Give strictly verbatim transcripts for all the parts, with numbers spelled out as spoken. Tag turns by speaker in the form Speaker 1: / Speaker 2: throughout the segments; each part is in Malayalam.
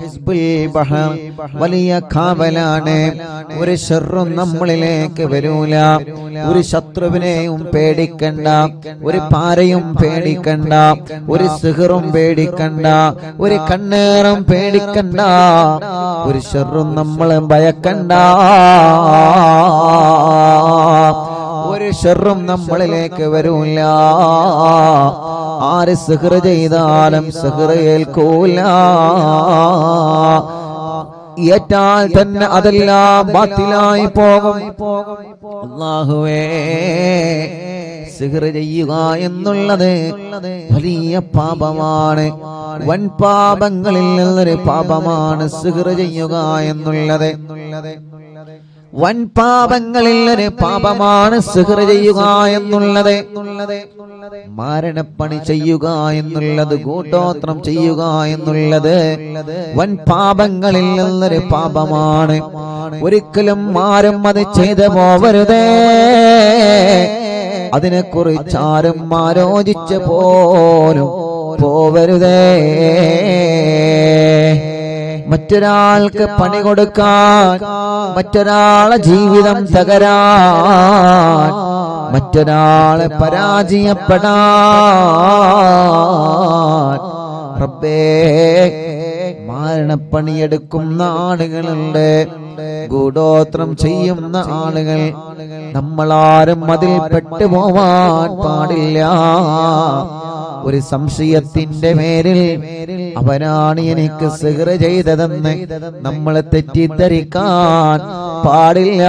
Speaker 1: ഹിസ്ബുൽ ബഹർ വലിയ കാവലാണ്. ഒരു ശർറും നമ്മളിലേക്ക് വരൂല. ഒരു ശത്രുവിനെയും പേടിക്കണ്ട, ഒരു പാരയും പേടിക്കണ്ട, ഒരു സിഹറും പേടിക്കണ്ട, ഒരു കണ്ണേറും പേടിക്കണ്ട, ഒരു ശർറും നമ്മൾ ഭയക്കണ്ട. ഒരു ശർറും നമ്മളിലേക്ക് വരൂല. ആര് സിഹർ ചെയ്താലും സിഹർ ഏൽക്കൂല. ഏറ്റാൽ തന്നെ അതെല്ലാം ബാത്തിലായി പോകും. അല്ലാഹുവേ, സിഹർ ചെയ്യുക എന്നുള്ളത് വലിയ പാപമാണ്. വൻ പാപങ്ങളിൽ നിന്നൊരു പാപമാണ് സിഹർ ചെയ്യുക എന്നുള്ളത്. വൻ പാപങ്ങളിൽ ഒരു പാപമാണ് സിഹർ ചെയ്യുക എന്നുള്ളത്. മാരണപ്പണി ചെയ്യുക എന്നുള്ളത്, കൂട്ടോത്രം ചെയ്യുക എന്നുള്ളത് വൻ പാപങ്ങളിൽ നിന്നൊരു പാപമാണ്. ഒരിക്കലും ആരും അത് ചെയ്തു പോവരുതേ. അതിനെക്കുറിച്ചാരും ആലോചിച്ച് പോലും പോവരുതേ. മറ്റൊരാൾക്ക് പണി കൊടുക്കാൻ, മറ്റൊരാളെ ജീവിതം തകരാൻ, മറ്റൊരാളെ പരാജയപ്പെടാൻ റബ്ബേ മാരണപ്പണിയെടുക്കുന്ന ആളുകളുണ്ട്, ഗൂഢോത്രം ചെയ്യുന്ന ആളുകൾ. നമ്മളാരും അതിൽ പെട്ടുപോവാൻ പാടില്ല. ഒരു സംശയത്തിന്റെ പേരിൽ അവനാണ് എനിക്ക് സിഹർ ചെയ്തതെന്ന് നമ്മൾ തെറ്റിദ്ധരിക്കാൻ പാടില്ല.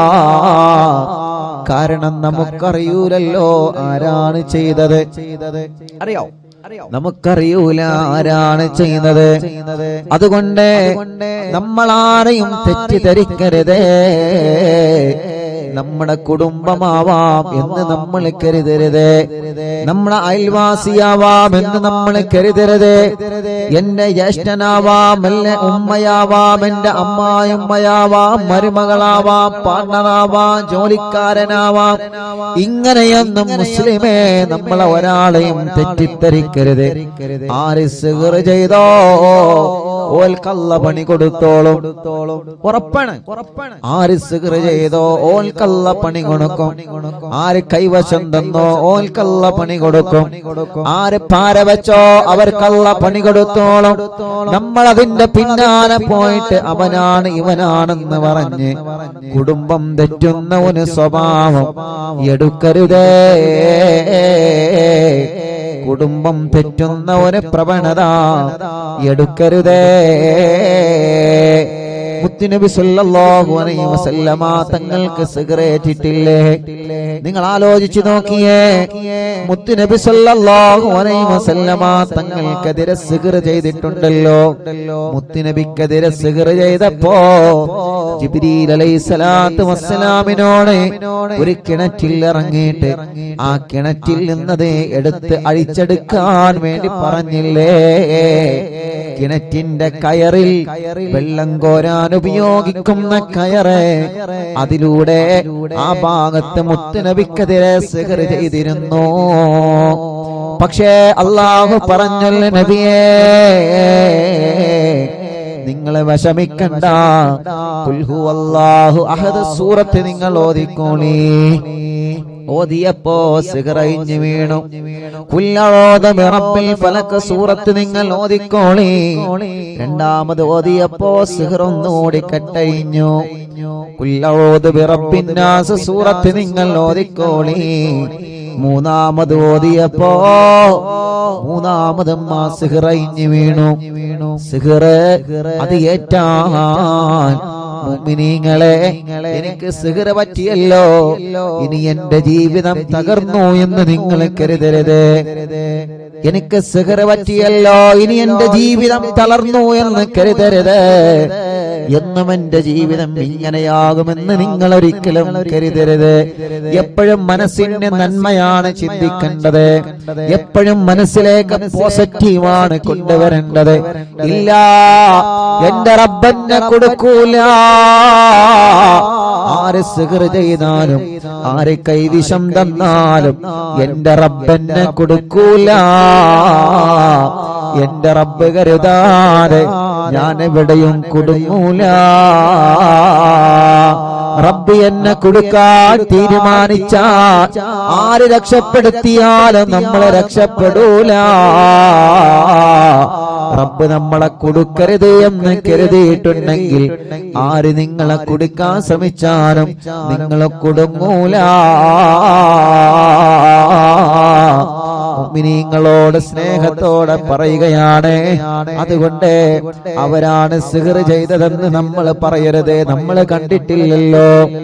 Speaker 1: കാരണം നമുക്കറിയൂലല്ലോ ആരാണ് ചെയ്തത്. അറിയോ? നമുക്കറിയൂല ആരാണ് ചെയ്യുന്നത്. അതുകൊണ്ട് നമ്മളാരെയും തെറ്റിദ്ധരിക്കരുതേ. നമ്മുടെ കുടുംബമാവാം എന്ന് നമ്മൾ കരുതരുത്. നമ്മുടെ അയൽവാസിയാവാം എന്ന് നമ്മൾ കരുതരുത്. എന്റെ ജ്യേഷ്ഠനാവാം, എന്റെ ഉമ്മയാവാം, എന്റെ അമ്മായിമ്മയാവാം, മരുമകളാവാം, പാർട്ണറാവാം, ജോലിക്കാരനാവാം. ഇങ്ങനെയൊന്നും മുസ്ലിമേ നമ്മളെ ഒരാളെയും തെറ്റിദ്ധരിക്കരുത്. ആര് സിഹർ ചെയ്തോ ഓൽക്കല്ല പണി കൊടുത്തോളും. ഉറപ്പാണ്. ആര് സിഹർ ചെയ്തോ ഓൽക്കല്ല പണി കൊടുക്കും. ആര് കൈവശം തന്നോ ഓൽക്കല്ല പണി കൊടുക്കും. ആര് പാര വെച്ചോ അവർക്കല്ല പണി കൊടുത്തോളും. നമ്മൾ അതിന്റെ പിന്നാലെ പോയിട്ട് അവനാണ് ഇവനാണെന്ന് പറഞ്ഞ് കുടുംബം തെറ്റുന്ന ഒരു സ്വഭാവം എടുക്കരുതേ. കുടുംബം തെറ്റുന്ന ഒരു പ്രവണത എടുക്കരുതേ. മുത്തുനബി സല്ലല്ലാഹു അലൈഹി വസല്ലമ തങ്ങൾക്ക് സിഗരറ്റ് ഇട്ടില്ലേ? നിങ്ങൾ ആലോചിച്ചു നോക്കിയേ. മുത്തുനബി സല്ലല്ലാഹു അലൈഹി വസല്ലമ തങ്ങൾക്കെതിരെ സിഗർ ചെയ്തിട്ടുണ്ടല്ലോ. മുത്തുനബിക്കെതിരെ സിഗർ ചെയ്തപ്പോ ജിബ്രീൽ അലൈഹിസ്സലാത്തു വസ്സലാമിനോട് ഒരു കിണറ്റിൽ ഇറങ്ങിയിട്ട് ആ കിണറ്റിൽ നിന്നത് എടുത്ത് അഴിച്ചെടുക്കാൻ വേണ്ടി പറഞ്ഞില്ലേ? കിണറ്റിന്റെ കയറിൽ വെള്ളം കോരാൻ ഉപയോഗിക്കുന്ന കയറ്, അതിലൂടെ ആ ഭാഗത്ത് മുത്തുനബിക്കെതിരെ സിഹർ ചെയ്തിരുന്നു. പക്ഷേ അല്ലാഹു പറഞ്ഞല്ലോ നബിയേ, നിങ്ങളെ വിഷമിക്കണ്ട, ഖുൽ ഹുവല്ലാഹു അഹദ് സൂറത്ത് നിങ്ങൾ ഓതിക്കോളി. ഓതിയപ്പോ സിഹർ അഴിഞ്ഞു വീണു. ഖുൽ അഊദു ബിറബ്ബിൽ ഫലക് സൂറത്ത് നിങ്ങൾ ഓതിക്കോളി. രണ്ടാമത് ഓതിയപ്പോ സിഹർ ഒന്നുകൂടി കട്ടഴിഞ്ഞു. ഖുൽ അഊദു ബിറബ്ബിൻ നാസ് സൂറത്ത് നിങ്ങൾ ഓതിക്കോളി. മൂന്നാമത് ഓതിയപ്പോ മൂന്നാമതും ആ സിഹർ അഴിഞ്ഞു വീണു. സിഹർ അത് ഏറ്റാൻ മുഅ്മിനീങ്ങളെ, എനിക്ക് സിഹർ പറ്റിയല്ലോ, ഇനി എന്റെ ജീവിതം തകർന്നു എന്ന് നിങ്ങൾ കരുതരുത്. എനിക്ക് സിഹർ പറ്റിയല്ലോ, ഇനി എന്റെ ജീവിതം തളർന്നു എന്ന് കരുതരുത്. എന്നും എന്റെ ജീവിതം ഇങ്ങനെയാകുമെന്ന് നിങ്ങൾ ഒരിക്കലും കരുതരുത്. എപ്പോഴും മനസ്സിന്റെ നന്മയാണ് ചിന്തിക്കേണ്ടത്. എപ്പോഴും മനസ്സിലേക്ക് പോസിറ്റീവാണ് കൊണ്ടുവരേണ്ടത്. ഇല്ല, എന്റെ റബ്ബെന്നെ കൊടുക്കൂല. ആര് സിഹർ ചെയ്താലും ആര് കൈവിഷം തന്നാലും എന്റെ റബ്ബെന്നെ കൊടുക്കൂല. എന്റെ റബ്ബ് കരുതാതെ ഞാൻ എവിടെയും കുടുങ്ങൂല. റബ്ബ് എന്നെ കൊടുക്കാൻ തീരുമാനിച്ചാൽ ആര് രക്ഷപ്പെടുത്തിയാലും നമ്മളെ രക്ഷപ്പെടൂല. റബ്ബ് നമ്മളെ കൊടുക്കരുത് എന്ന് കരുതിയിട്ടുണ്ടെങ്കിൽ ആര് നിങ്ങളെ കൊടുക്കാൻ ശ്രമിച്ചാലും നിങ്ങളെ കുടുങ്ങൂല. മുഅ്മിനീങ്ങളോട് സ്നേഹത്തോടെ പറയുകയാണ്. അതുകൊണ്ട് അവരാണ് സിഹർ ചെയ്തതെന്ന് നമ്മൾ പറയരുത്. നമ്മൾ കണ്ടിട്ടില്ലല്ലോ,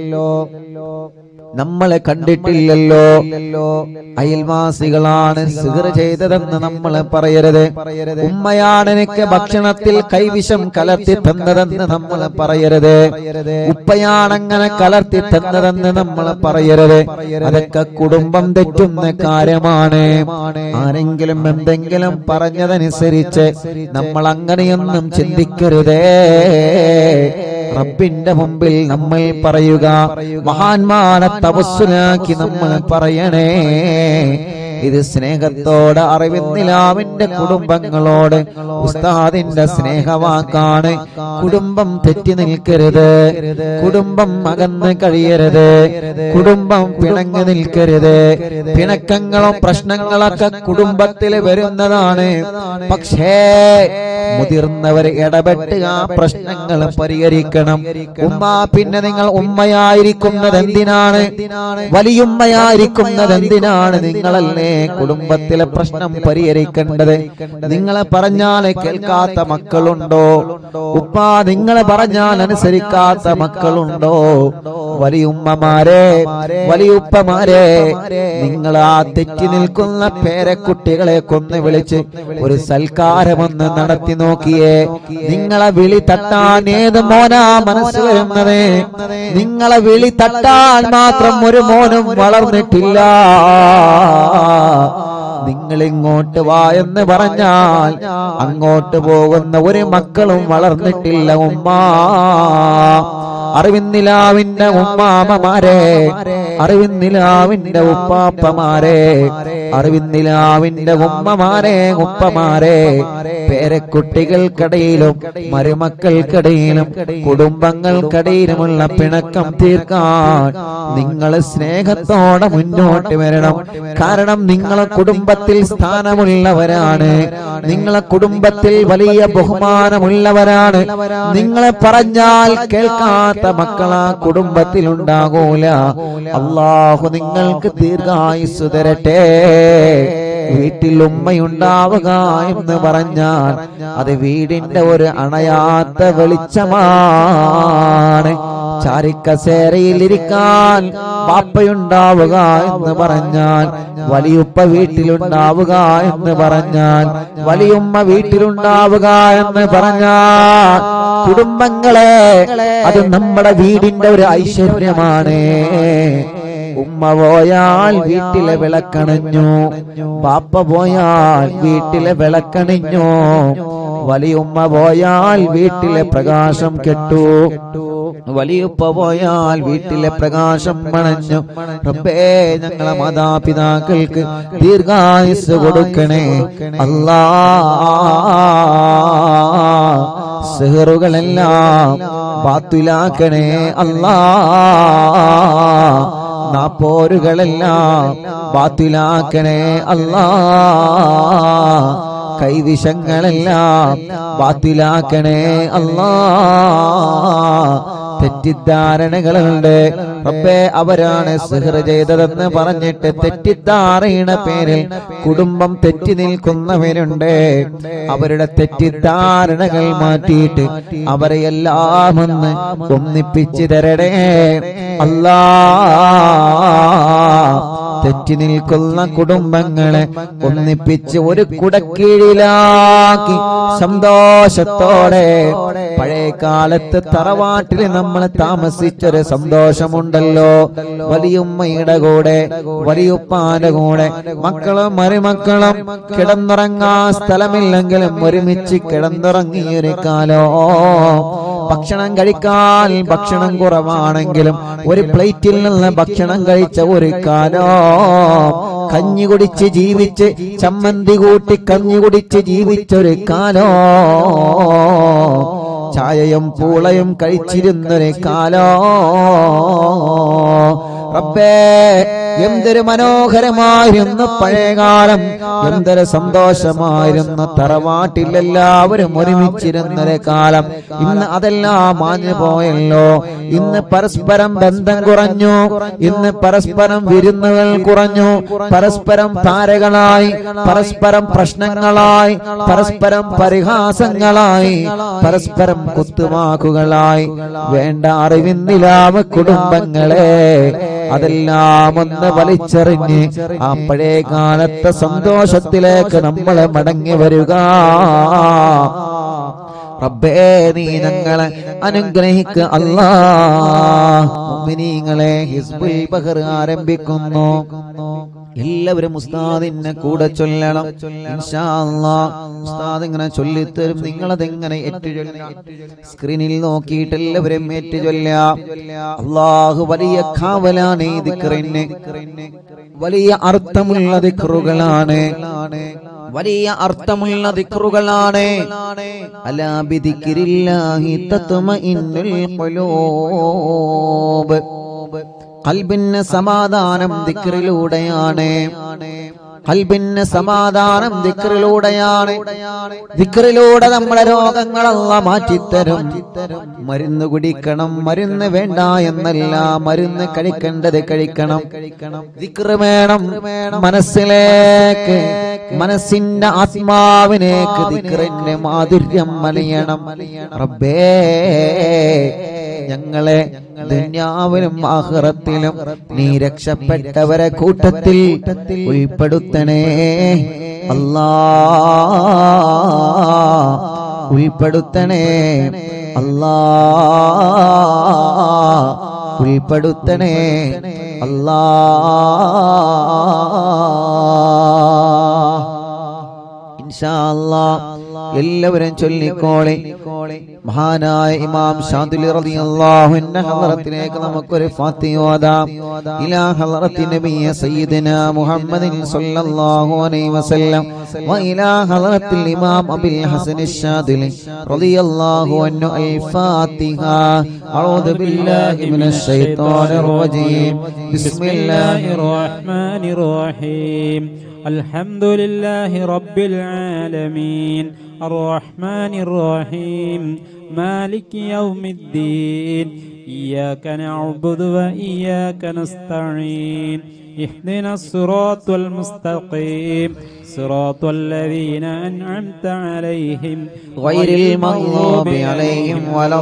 Speaker 1: നമ്മളെ കണ്ടിട്ടില്ലല്ലോ. അയൽവാസികളാണ് സിഹർ ചെയ്തതെന്ന് നമ്മൾ പറയരുത്. ഉമ്മയാണ് എനിക്ക് ഭക്ഷണത്തിൽ കൈവിഷം കലർത്തി തന്നതെന്ന് നമ്മൾ പറയരുത്. ഉപ്പയാണങ്ങനെ കലർത്തി തന്നതെന്ന് നമ്മൾ പറയരുത്. അതൊക്കെ കുടുംബം തെറ്റുന്ന കാര്യമാണ്. ആരെങ്കിലും എന്തെങ്കിലും പറഞ്ഞതനുസരിച്ച് നമ്മൾ അങ്ങനെയൊന്നും ചിന്തിക്കരുതേ. റബ്ബിന്റെ മുമ്പിൽ നമ്മൾ പറയുക, മഹാന്മാരെ തവസ്സുലാക്കി നമ്മൾ പറയണേ. ഇത് സ്നേഹത്തോടെ അറിവിന്നിലാവിന്റെ കുടുംബങ്ങളോട് ഉസ്താദിന്റെ സ്നേഹവാക്കാണ്. കുടുംബം തെറ്റി നിൽക്കരുത്, കുടുംബം അകന്ന് കഴിയരുത്, കുടുംബം പിണങ്ങി നിൽക്കരുത്. പിണക്കങ്ങളും പ്രശ്നങ്ങളൊക്കെ കുടുംബത്തിൽ വരുന്നതാണ്. പക്ഷേ മുതിർന്നവർ ഇടപെട്ട് ആ പ്രശ്നങ്ങൾ പരിഹരിക്കണം. ഉമ്മ, പിന്നെ നിങ്ങൾ ഉമ്മയായിരിക്കുന്നത് എന്തിനാണ്? വലിയുമ്മയായിരിക്കുന്നത് എന്തിനാണ്? നിങ്ങളല്ലേ കുടുംബത്തിലെ പ്രശ്നം പരിഹരിക്കേണ്ടത്. നിങ്ങളെ പറഞ്ഞാൽ കേൾക്കാത്ത മക്കളുണ്ടോ? ഉപ്പ നിങ്ങളെ പറഞ്ഞാൽ അനുസരിക്കാത്ത മക്കളുണ്ടോ? വലിയുമ്മമാരെ, വലിയുപ്പമാരെ, നിങ്ങൾ ആ തെറ്റി നിൽക്കുന്ന പേരക്കുട്ടികളെ കൊന്ന് വിളിച്ച് ഒരു സൽക്കാരമൊന്ന് നടത്തി നോക്കിയേ. നിങ്ങളെ വിളി തട്ടാൻ ഏത് മോനാ മനസ്സ് വരുന്നത്? നിങ്ങളെ വിളി തട്ടാൻ മാത്രം ഒരു മോനും വളർന്നിട്ടില്ല. നിങ്ങൾ ഇങ്ങോട്ട് വാ എന്ന് പറഞ്ഞാൽ അങ്ങോട്ട് പോകുന്ന ഒരു മക്കളും വളർന്നിട്ടില്ല. ഉമ്മ, അറിവിന്നിലാവിന്റെ ഉമ്മാമമാരെ, അറിവിന്നിലാവിന്റെ ഉപ്പാപ്പമാരെ, അറിവിന്നിലാവിന്റെ ഉമ്മമാരെ, ഉപ്പമാരെ, പേരക്കുട്ടികൾക്കിടയിലും മരുമക്കൾക്കിടയിലും കുടുംബങ്ങൾക്കിടയിലുമുള്ള പിണക്കം തീർക്കാൻ നിങ്ങൾ സ്നേഹത്തോടെ മുന്നോട്ട് വരണം. കാരണം നിങ്ങളെ കുടുംബത്തിൽ സ്ഥാനമുള്ളവരാണ്, നിങ്ങളെ കുടുംബത്തിൽ വലിയ ബഹുമാനമുള്ളവരാണ്. നിങ്ങളെ പറഞ്ഞാൽ കേൾക്കാത്ത മക്കളാ കുടുംബത്തിൽ ഉണ്ടാകൂല. അല്ലാഹു നിങ്ങൾക്ക് ദീർഘായുസ്സ് തരട്ടെ. വീട്ടിൽ ഉമ്മയുണ്ടാവുക എന്ന് പറഞ്ഞാൽ അത് വീടിന്റെ ഒരു അണയാത്ത വെളിച്ചമാണ്. ചാരിക്കസേരയിലിരിക്കാൻ ബാപ്പയുണ്ടാവുക എന്ന് പറഞ്ഞാൽ, വലിയുപ്പ വീട്ടിലുണ്ടാവുക എന്ന് പറഞ്ഞാൽ, വലിയുമ്മ വീട്ടിലുണ്ടാവുക എന്ന് പറഞ്ഞാൽ, കുടുംബങ്ങളെ അത് നമ്മുടെ വീടിന്റെ ഒരു ഐശ്വര്യമാണ്. ഉമ്മ പോയാൽ വീട്ടിലെ വിളക്കണഞ്ഞു, ബാപ്പ പോയാൽ വീട്ടിലെ വിളക്കണിഞ്ഞു, വലിയുമ്മ പോയാൽ വീട്ടിലെ പ്രകാശം കെട്ടു, വലിയുപ്പ പോയാൽ വീട്ടിലെ പ്രകാശം മണഞ്ഞു. റബ്ബേ, ഞങ്ങളെ മാതാപിതാക്കൾക്ക് ദീർഘായുസ്സ് കൊടുക്കണേ അല്ലാ. സിഹറുകളെല്ലാം ബാത്തിലാക്കണേ അല്ലാ. നാപ്പോരുകളെല്ലാം ബാത്തിലാക്കണേ അല്ലാ. കൈവിഷങ്ങളെല്ലാം ബാത്തിലാക്കണേ അല്ലാ. തെറ്റിദ്ധാരണകളുണ്ട്. റബ്ബേ, അവരാണ് സിഹർ ചെയ്തതെന്ന് പറഞ്ഞിട്ട് തെറ്റിദ്ധാരണയുടെ പേരിൽ കുടുംബം തെറ്റി നിൽക്കുന്നവരുണ്ട്. അവരുടെ തെറ്റിദ്ധാരണകൾ മാറ്റിയിട്ട് അവരെ എല്ലാം ഒന്ന് ഒന്നിപ്പിച്ചു തരണേ അല്ലാ. തെറ്റി നിൽക്കുന്ന കുടുംബങ്ങളെ ഒന്നിപ്പിച്ച് ഒരു കുടക്കീഴിലാക്കി സന്തോഷത്തോടെ പഴയ കാലത്ത് തറവാട്ടിൽ നമ്മൾ താമസിച്ചൊരു സന്തോഷമുണ്ടല്ലോ. വലിയുമ്മയുടെ കൂടെ വലിയുപ്പാന്റെ കൂടെ മക്കളും മരുമക്കളും കിടന്നുറങ്ങാൻ സ്ഥലമില്ലെങ്കിലും ഒരുമിച്ച് കിടന്നുറങ്ങിയൊരു കാലോ. ഭക്ഷണം കഴിക്കാൻ ഭക്ഷണം കുറവാണെങ്കിലും ഒരു പ്ലേറ്റിൽ നിന്ന് ഭക്ഷണം കഴിച്ച ഒരു കാലോ. കഞ്ഞി കുടിച്ച് ജീവിച്ച് ചമ്മന്തി കൂട്ടി കഞ്ഞി കുടിച്ച് ജീവിച്ചൊരു കാലോ. ചായയും പൂളയും കഴിച്ചിരുന്നൊരു കാലോ. റബ്ബേ, എന്തൊരു മനോഹരമായിരുന്നു പഴയകാലം, എന്തൊരു സന്തോഷമായിരുന്നു തറവാട്ടിൽ എല്ലാവരും ഒരുമിച്ചിരുന്നൊരു കാലം. ഇന്ന് അതെല്ലാം മാഞ്ഞു പോയല്ലോ. ഇന്ന് പരസ്പരം ബന്ധം കുറഞ്ഞു, ഇന്ന് പരസ്പരം വിരുന്നുകൾ കുറഞ്ഞു, പരസ്പരം താരകളായി, പരസ്പരം പ്രശ്നങ്ങളായി, പരസ്പരം പരിഹാസങ്ങളായി, പരസ്പരം കുത്തുവാക്കുകളായി. വേണ്ട അറിവിന്നിലാമ കുടുംബങ്ങളെ അതെല്ലാം ഒന്ന് വലിച്ചെറിഞ്ഞ് ആ പഴയ കാലത്തെ സന്തോഷത്തിലേക്ക് നമ്മൾ മടങ്ങി വരിക. റബ്ബേ, നീ ഞങ്ങളെ അനുഗ്രഹിക്കുക അല്ലാഹ്. മുഅ്മിനീങ്ങളെ, ഹിസ്ബുൽ ബഹർ ആരംഭിക്കുന്നു. എല്ലാവരും ഉസ്താദിനെ കൂടെ ചൊല്ലണം ഇൻഷാ അല്ലാഹ്. ഉസ്താദ് ഇങ്ങനെ ചൊല്ലിത്തരും, നിങ്ങളതെങ്ങനെ ഏറ്റുചൊല്ലാം. സ്ക്രീനിൽ നോക്കിയിട്ട് എല്ലാവരും ഏറ്റുചൊല്ലാം. അല്ലാഹു വലിയ കാവലാണ് ഈ ദിക്റിന്, വലിയ അർത്ഥമുള്ള ദിക്റുകളാണ്, വലിയ അർത്ഥമുള്ള ദിക്റുകളാണ്. അലാ ബിദിക്രില്ലാഹി തത്മഇന്നുൽ ഖുലൂബ്. ഖൽബിന് സമാധാനം ദിക്റിലൂടെയാണ്, ഖൽബിന് സമാധാനം ദിക്റിലൂടെയാണ്. ദിക്റിലൂടെ നമ്മുടെ രോഗങ്ങൾ അല്ലാഹ് മാറ്റിത്തരും. മരുന്ന് കുടിക്കണം, മരുന്ന് വേണ്ട എന്നല്ല, മരുന്ന് കഴിക്കേണ്ടത് കഴിക്കണം. ദിക്റ് വേണം മനസ്സിലേക്ക്, മനസ്സിന്റെ ആത്മാവിനേക്ക് ദിക്റിന്റെ മാധുര്യം മലയണം. റബ്ബേ, ഞങ്ങളെ ദുനിയാവിലും ആഖിറത്തിലും നീ രക്ഷപ്പെട്ടവരെ കൂട്ടത്തിൽ ഉൾപ്പെടുത്തണേ അല്ലാഹ്, ഉൾപ്പെടുത്തണേ അല്ലാഹ്, ഉൾപ്പെടുത്തണേ അല്ലാഹ്. ഇൻഷാ അല്ലാഹ് എല്ലാവരും ചൊല്ലിക്കോളെ. മഹാനായ ഇമാം ശാദിലി റളിയല്ലാഹു അൻഹു ഹളറത്തിലേക്ക് നമുക്കൊരു ഫാത്തിഹ ഓതാം. ഇലാ ഹളറത്തി നബിയ സയ്യിദനാ മുഹമ്മദിൻ സ്വല്ലല്ലാഹു അലൈഹി വസല്ലം വ ഇലാ ഹളറത്തിൽ ഇമാം അബുൽ ഹസൻ അശ്ശാദിലി റളിയല്ലാഹു അൻഹു അൽ ഫാത്തിഹ. അഊദു ബില്ലാഹി മിനശ് ശൈത്വാനിർ റജീം. ബിസ്മില്ലാഹിർ റഹ്മാനിർ റഹീം. الحمد لله رب العالمين الرحمن الرحيم مالك يوم الدين إياك نعبد وإياك نستعين اهدنا الصراط المستقيم صراط الذين أنعمت عليهم غير المغضوب عليهم ولا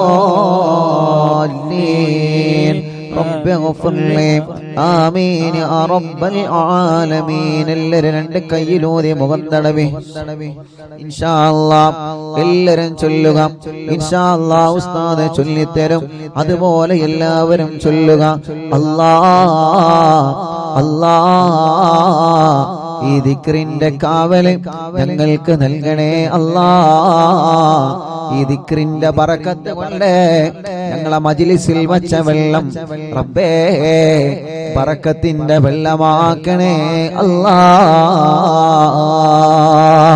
Speaker 1: الضالين رب اغفر لي آمين يا رب العالمين. എല്ലാവരും രണ്ട് കൈയിലൂതി മുഖം തടവി ഇൻഷാ അല്ലാഹ് എല്ലാവരും ചൊല്ലുക. ഇൻഷാ അല്ലാഹ് ഉസ്താദ് ചൊല്ലിത്തരും, അതുപോലെ എല്ലാവരും ചൊല്ലുക. അല്ലാഹ് അല്ലാഹ് ഈ ദിക്റിന്റെ കാവല് ഞങ്ങൾക്ക് നൽകണേ അല്ലാഹ്. ഈ ദിക്റിന്റെ ബറക്കത്ത് കൊണ്ട് ഞങ്ങളെ മജ്ലിസിൽ വച്ച വെള്ളം റബ്ബേ ബറക്കത്തിന്റെ വെള്ളമാക്കണേ അല്ലാഹ്.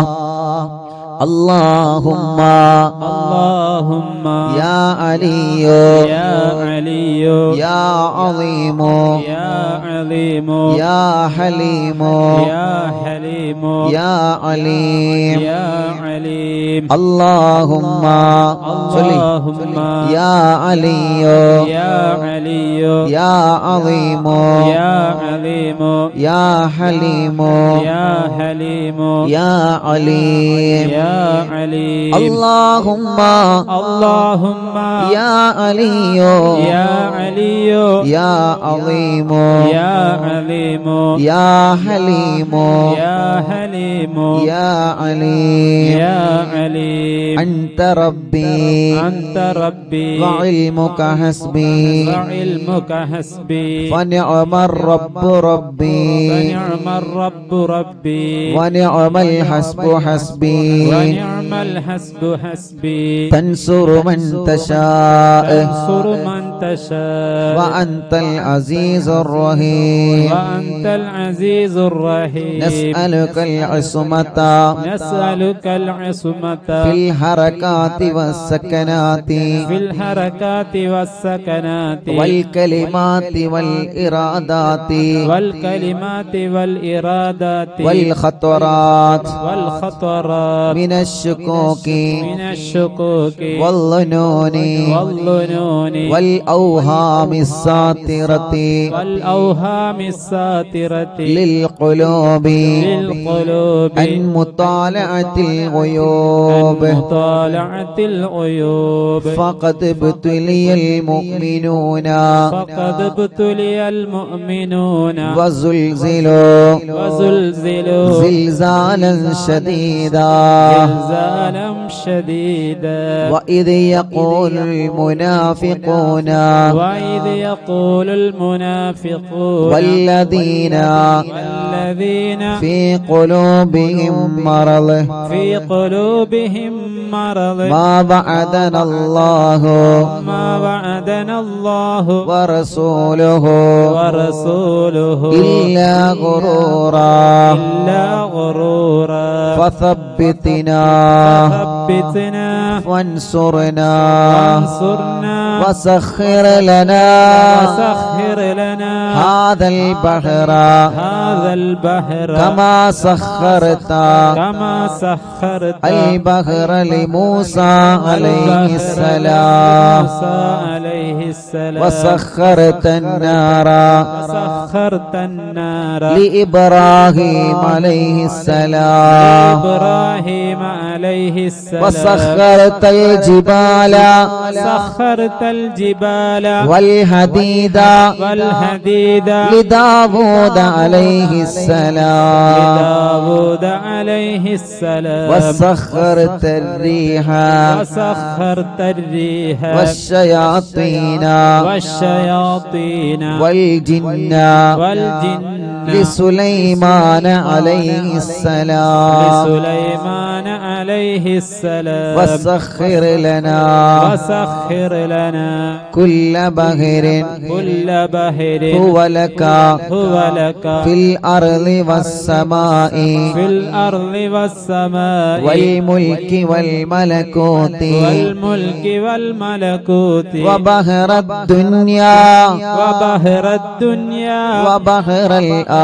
Speaker 1: اللهم
Speaker 2: اللهم
Speaker 1: يا علي
Speaker 2: يا علي
Speaker 1: يا عظيم
Speaker 2: يا عظيم
Speaker 1: يا حليم
Speaker 2: يا حليم
Speaker 1: يا عليم
Speaker 2: يا عليم
Speaker 1: اللهم
Speaker 2: اللهم
Speaker 1: يا علي
Speaker 2: يا علي
Speaker 1: يا عظيم
Speaker 2: يا عليم
Speaker 1: يا حليم
Speaker 2: يا حليم
Speaker 1: يا عليم
Speaker 2: يا عليم
Speaker 1: اللهم
Speaker 2: اللهم
Speaker 1: يا علي
Speaker 2: يا علي
Speaker 1: يا عظيم
Speaker 2: يا عليم
Speaker 1: يا حليم
Speaker 2: يا حليم
Speaker 1: يا عليم
Speaker 2: يا عليم
Speaker 1: أنت ربي
Speaker 2: أنت ربي
Speaker 1: وعلمك حسبي
Speaker 2: وعلمك حسبي
Speaker 1: فنعم الرب ربي
Speaker 2: ونعم الرب ربي
Speaker 1: ونعم الحسب حسبي
Speaker 2: ونعم الحسب حسبي
Speaker 1: تنصر من تشاء
Speaker 2: تنصر من تشاء
Speaker 1: وأنت العزيز الرحيم
Speaker 2: وأنت العزيز الرحيم
Speaker 1: نسألك العصمة
Speaker 2: نسألك العصمة
Speaker 1: في الحركات والسكنات
Speaker 2: في الحركات والسكنات
Speaker 1: والكلمات والإرادات
Speaker 2: والكلمات والإرادات
Speaker 1: والخطرات
Speaker 2: والخطرات
Speaker 1: من الشكوك
Speaker 2: من الشكوك
Speaker 1: والظنون
Speaker 2: والظنون
Speaker 1: والأوهام الساطرة
Speaker 2: والأوهام الساترة
Speaker 1: للقلوب
Speaker 2: للقلوب
Speaker 1: عن مطالعة الغيوب
Speaker 2: عن مطالعة الغيوب
Speaker 1: فقد ابتلي المؤمنون
Speaker 2: فقد ابتلي المؤمنون
Speaker 1: وزلزلوا
Speaker 2: وزلزلوا
Speaker 1: زلزالا شديدا
Speaker 2: زلزالا شديدا
Speaker 1: وإذ يقول المنافقون
Speaker 2: وإذ يقول المنافقون
Speaker 1: والذين
Speaker 2: الذين
Speaker 1: في قلوبهم مرض
Speaker 2: في قلوبهم مرض
Speaker 1: ما وعدنا الله
Speaker 2: ما وعدنا الله
Speaker 1: ورسوله
Speaker 2: ورسوله
Speaker 1: إلا غرورا
Speaker 2: إلا غرورا
Speaker 1: فثبتنا
Speaker 2: فثبتنا
Speaker 1: وانصرنا
Speaker 2: وانصرنا
Speaker 1: وسخر لنا
Speaker 2: وسخر لنا
Speaker 1: هذا البحر
Speaker 2: هذا البحر
Speaker 1: كما سخرت
Speaker 2: كما سخرت
Speaker 1: البحر لموسى عليه السلام
Speaker 2: موسى عليه السلام
Speaker 1: وسخرت النار
Speaker 2: وسخرت النار
Speaker 1: لإبراهيم عليه السلام
Speaker 2: إبراهيم عليه السلام
Speaker 1: وسخرت الجبال
Speaker 2: سخرت الجبال
Speaker 1: والحديد
Speaker 2: والحديد
Speaker 1: لداود عليه السلام
Speaker 2: لداود عليه السلام
Speaker 1: وسخرت الريح
Speaker 2: وسخرت الريح
Speaker 1: والشياطين
Speaker 2: والشياطين
Speaker 1: والجن
Speaker 2: والجن
Speaker 1: لسليمان عليه السلام
Speaker 2: لسليمان عليه السلام
Speaker 1: وسخر لنا
Speaker 2: وسخر لنا
Speaker 1: كل بحر
Speaker 2: كل بحر
Speaker 1: هو لك
Speaker 2: هو لك
Speaker 1: في الأرض والسماء
Speaker 2: في الأرض والسماء
Speaker 1: والملك والملكوت
Speaker 2: والملك والملكوت
Speaker 1: وبحر الدنيا
Speaker 2: وبحر الدنيا
Speaker 1: وبحر الآخرة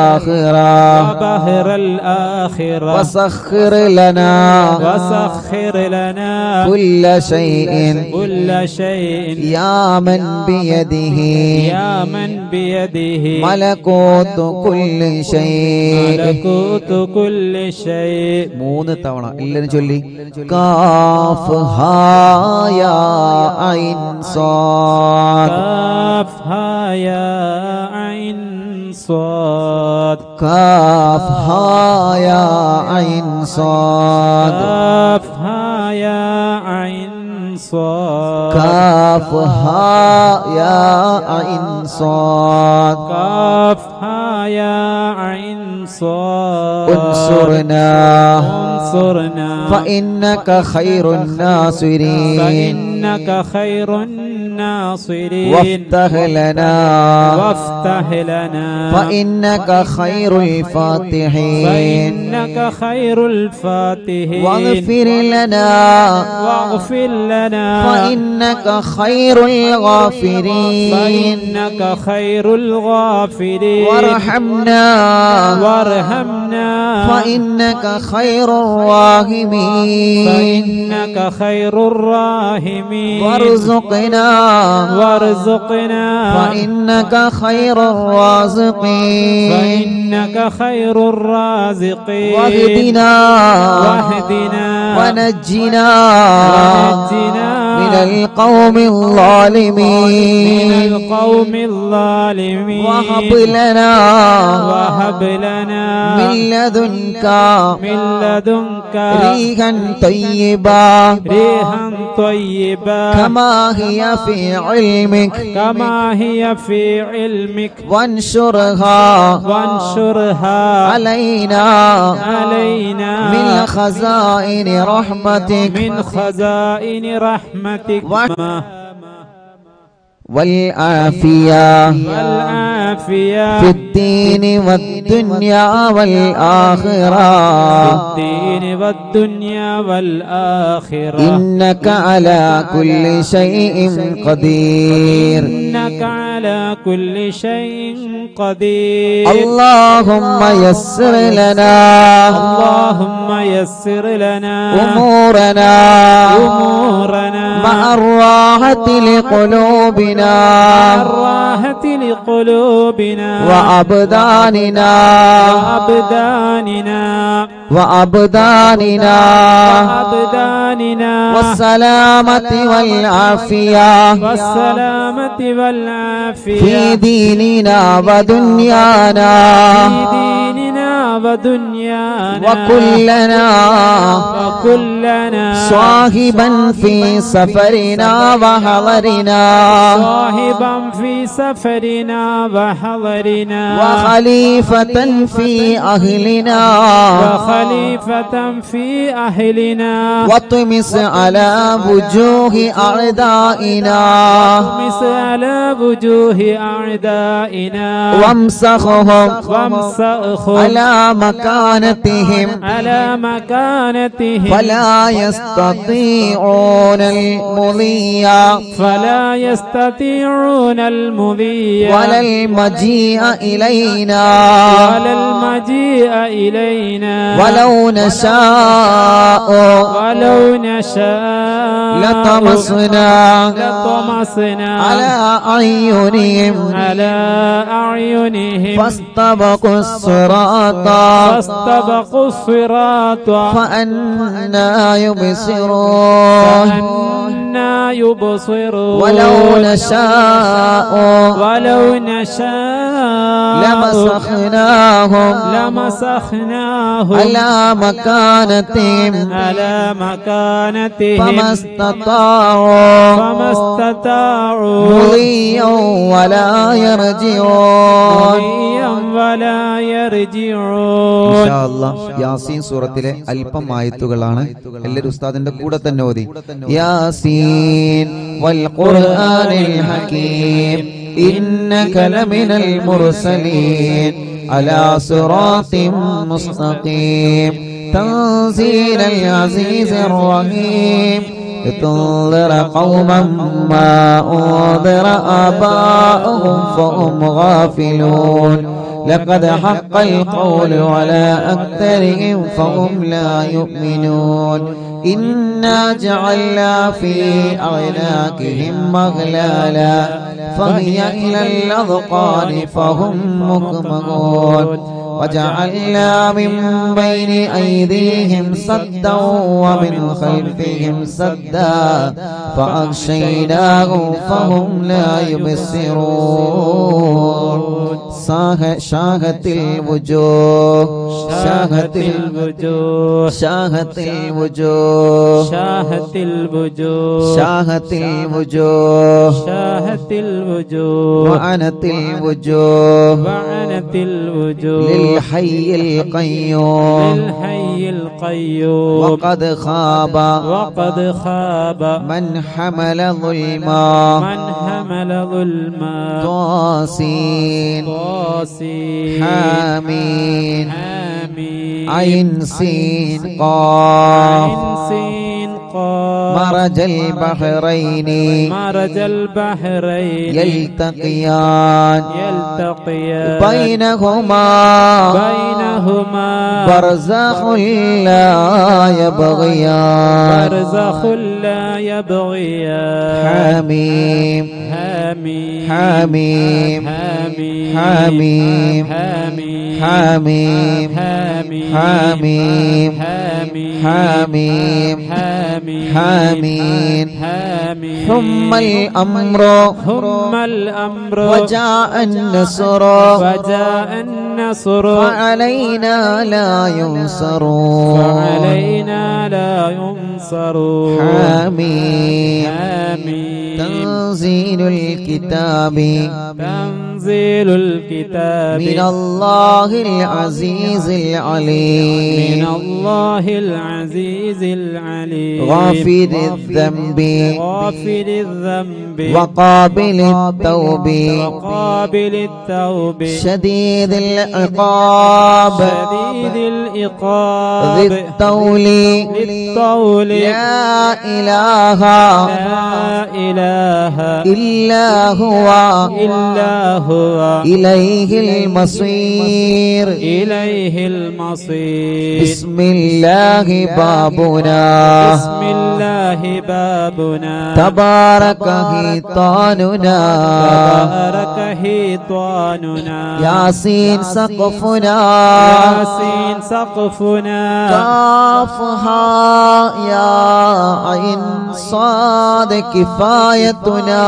Speaker 2: وبحر الآخرة
Speaker 1: وسخر لنا
Speaker 2: وسخر لنا
Speaker 1: كل شيء
Speaker 2: كل شيء
Speaker 1: يا من بيده
Speaker 2: يا من بيده
Speaker 1: ملكوت كل شيء
Speaker 2: ملكوت كل شيء
Speaker 1: മൂന്ന് തവണ എല്ലാരും ചൊല്ലി കാഫ് ഹാ യാ ഐൻ സാദ്
Speaker 2: كاف ها يا عين صاد
Speaker 1: കാഫ് ഹാ യാ ഐൻ സാദ്
Speaker 2: كاف ها يا عين صاد
Speaker 1: കാഫ് ഹാ യാ ഐൻ സാദ്
Speaker 2: كاف ها يا عين صاد
Speaker 1: انصرنا
Speaker 2: انصرنا
Speaker 1: فإنك خير الناصرين
Speaker 2: فإنك خير الناصرين
Speaker 1: وافتح لنا
Speaker 2: وافتح لنا
Speaker 1: فإنك خير الفاتحين
Speaker 2: فإنك خير الفاتحين
Speaker 1: واغفر لنا
Speaker 2: واغفر لنا
Speaker 1: فإنك خير الغافرين
Speaker 2: فإنك خير الغافرين
Speaker 1: وارحمنا
Speaker 2: وارحمنا
Speaker 1: فإنك خير الراحمين
Speaker 2: فإنك خير الراحمين
Speaker 1: وارزقنا
Speaker 2: وارزقنا
Speaker 1: فإنك خير الرازقين
Speaker 2: فإنك خير الرازقين
Speaker 1: واهدنا
Speaker 2: واهدنا
Speaker 1: ونجنا
Speaker 2: ونجنا
Speaker 1: من القوم الظالمين
Speaker 2: من القوم الظالمين
Speaker 1: وهب لنا
Speaker 2: وهب لنا
Speaker 1: من لدنك
Speaker 2: من لدنك
Speaker 1: ريحا طيبا
Speaker 2: ريحا طيبا
Speaker 1: كما هي في علمك
Speaker 2: كما هي في علمك
Speaker 1: وانشرها
Speaker 2: وانشرها
Speaker 1: علينا
Speaker 2: علينا
Speaker 1: من خزائن رحمتك
Speaker 2: من خزائن رحمتك
Speaker 1: والعافية
Speaker 2: والعافية
Speaker 1: في الدين والدنيا والآخرة
Speaker 2: في الدين والدنيا والآخرة
Speaker 1: إنك على كل شيء قدير
Speaker 2: إنك على كل شيء قدير
Speaker 1: اللهم يسر لنا
Speaker 2: اللهم يسر لنا
Speaker 1: أمورنا
Speaker 2: أمورنا
Speaker 1: مع الراحة لقلوبنا
Speaker 2: الراحة لقلوبنا
Speaker 1: وأبداننا
Speaker 2: وأبداننا
Speaker 1: وأبداننا
Speaker 2: وأبداننا
Speaker 1: والسلامة والعافية
Speaker 2: والسلامة والعافية
Speaker 1: في ديننا ودنيانا
Speaker 2: في ديننا ودنيانا
Speaker 1: وكلنا
Speaker 2: وكلنا
Speaker 1: صاحبا في سفرنا وحضرنا
Speaker 2: صاحبا في سفرنا وحضرنا
Speaker 1: وخليفة في أهلنا
Speaker 2: وخليفة في أهلنا
Speaker 1: واطمس على وجوه أعدائنا
Speaker 2: واطمس على وجوه أعدائنا
Speaker 1: وامسخهم
Speaker 2: وامسخهم
Speaker 1: على مكانتهم
Speaker 2: على مكانتهم
Speaker 1: فلا يستطيعون المضي
Speaker 2: فلا يستطيعون المضي
Speaker 1: ولا المجيء إلينا
Speaker 2: ولا المجيء إلينا
Speaker 1: ولو نشاء
Speaker 2: ولو نشاء
Speaker 1: لطمسنا
Speaker 2: لطمسنا
Speaker 1: على أعينهم
Speaker 2: على أعينهم
Speaker 1: فاستبقوا الصراط
Speaker 2: فاستبقوا الصراط
Speaker 1: فأنا يبصرون
Speaker 2: فأنا يبصرون
Speaker 1: ولو نشاء
Speaker 2: ولو نشاء
Speaker 1: لمسخناهم
Speaker 2: لمسخناهم
Speaker 1: على مكانتهم
Speaker 2: على مكانتهم
Speaker 1: فما استطاعوا
Speaker 2: فما استطاعوا
Speaker 1: مضيا ولا يرجعون
Speaker 2: مضيا ولا يرجعون
Speaker 1: ഇൻഷാ അല്ലാഹ് യാസീൻ സൂറത്തിലെ അല്പം ആയത്തുകളാണ് എല്ലാവരും ഉസ്താദിന്റെ കൂടെ തന്നെ ഓതി യാസീൻ വൽ ഖുർആനിൽ ഹകീം ഇന്നക ലമിനൽ മുർസലീൻ അലാ സിറാത്തിൻ മുസ്തഖീം തൻസീലൽ അസീസിർ റഹീം لتنذر قوما ما أنذر آباؤهم فهم غافلون لقد حق القول على أكثرهم فهم لا يؤمنون إنا جعلنا في أعناقهم أغلالا فهي إلى الأذقان فهم مقمحون وجعلنا من بين أيديهم سدا ومن خلفهم سدا فأغشيناهم فهم لا يبصرون شاهت الوجوه شاهت
Speaker 2: الوجوه
Speaker 1: شاهت الوجوه
Speaker 2: شاهت الوجوه
Speaker 1: شاهت الوجوه
Speaker 2: شاهت الوجوه
Speaker 1: وعنت الوجوه
Speaker 2: وعنت الوجوه
Speaker 1: للحي القيوم
Speaker 2: للحي القيوم القيوم
Speaker 1: وقد خاب
Speaker 2: وقد خاب
Speaker 1: من حمل ظلما
Speaker 2: من حمل ظلما
Speaker 1: طاسين
Speaker 2: طاسين
Speaker 1: حامين
Speaker 2: حامين
Speaker 1: عين سين قاف
Speaker 2: عين سين قاف
Speaker 1: مرج البحرين
Speaker 2: مرج البحرين
Speaker 1: يلتقيان
Speaker 2: يلتقيان
Speaker 1: بينهما
Speaker 2: بينهما
Speaker 1: برزخ لا يبغيان
Speaker 2: برزخ لا يبغيان
Speaker 1: حميم
Speaker 2: حميم
Speaker 1: حميم
Speaker 2: حميم
Speaker 1: حميم
Speaker 2: حميم
Speaker 1: حميم
Speaker 2: حميم
Speaker 1: حميم
Speaker 2: حميم
Speaker 1: حميم
Speaker 2: حميم
Speaker 1: حميم
Speaker 2: حميم
Speaker 1: ثم الأمر
Speaker 2: ثم الأمر
Speaker 1: وجاء النصر
Speaker 2: وجاء النصر
Speaker 1: فعلينا لا ينصر
Speaker 2: فعلينا لا ينصر
Speaker 1: حميم
Speaker 2: حميم
Speaker 1: تنزيل الكتاب
Speaker 2: تنزيل الكتاب
Speaker 1: من الله العزيز العليم
Speaker 2: من الله العزيز العليم
Speaker 1: غافر الذنب
Speaker 2: غافر الذنب
Speaker 1: وقابل التوب
Speaker 2: وقابل التوب
Speaker 1: شديد العقاب
Speaker 2: شديد العقاب
Speaker 1: ذي الطول
Speaker 2: للطول
Speaker 1: لا إله
Speaker 2: لا إله
Speaker 1: إلا هو
Speaker 2: إلا هو
Speaker 1: إليه المصير
Speaker 2: إليه المصير
Speaker 1: بسم الله بابنا
Speaker 2: بسم الله بابنا
Speaker 1: تبارك حيطاننا
Speaker 2: تبارك حيطاننا
Speaker 1: ياسين سقفنا
Speaker 2: ياسين سقفنا
Speaker 1: كافها يا عين صاد كفايتنا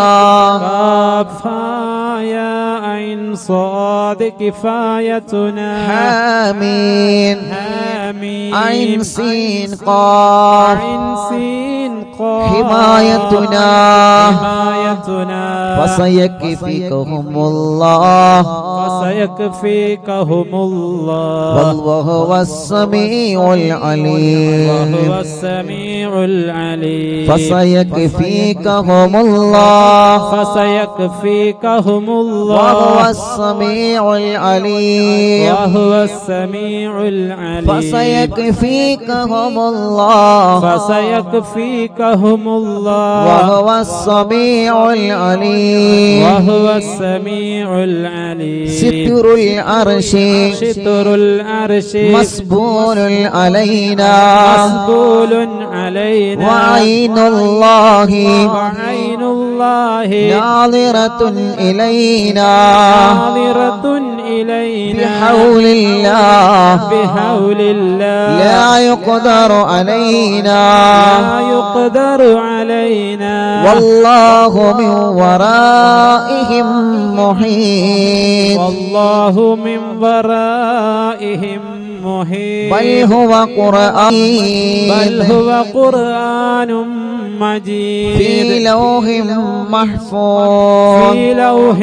Speaker 2: كافها يا عين صاد كفايتنا
Speaker 1: حامين
Speaker 2: حميم
Speaker 1: عين سين قاف
Speaker 2: عين سين قاف
Speaker 1: حمايتنا
Speaker 2: حمايتنا
Speaker 1: فسيكفيكهم الله
Speaker 2: فسيكفيكهم الله
Speaker 1: والله هو السميع العليم
Speaker 2: وهو السميع العليم
Speaker 1: فسيكفيكهم الله
Speaker 2: فسيكفيكهم الله
Speaker 1: وهو السميع العليم
Speaker 2: وهو السميع العليم
Speaker 1: فسيكفيكهم الله
Speaker 2: فسيكفيكهم الله
Speaker 1: وهو السميع العليم
Speaker 2: وهو السميع العليم
Speaker 1: ستر العرش
Speaker 2: ستر العرش
Speaker 1: مسبول علينا
Speaker 2: مسبول علينا
Speaker 1: وعين الله
Speaker 2: وعين الله
Speaker 1: ناظرة إلينا
Speaker 2: ناظرة إلينا
Speaker 1: بحول الله
Speaker 2: بحول الله
Speaker 1: لا يقدر علينا
Speaker 2: لا يقدر علينا
Speaker 1: والله من ورائهم محيط
Speaker 2: والله من ورائهم محيط
Speaker 1: بل هو قرآن
Speaker 2: بل هو قرآن مجيد
Speaker 1: في لوح محفوظ
Speaker 2: في لوح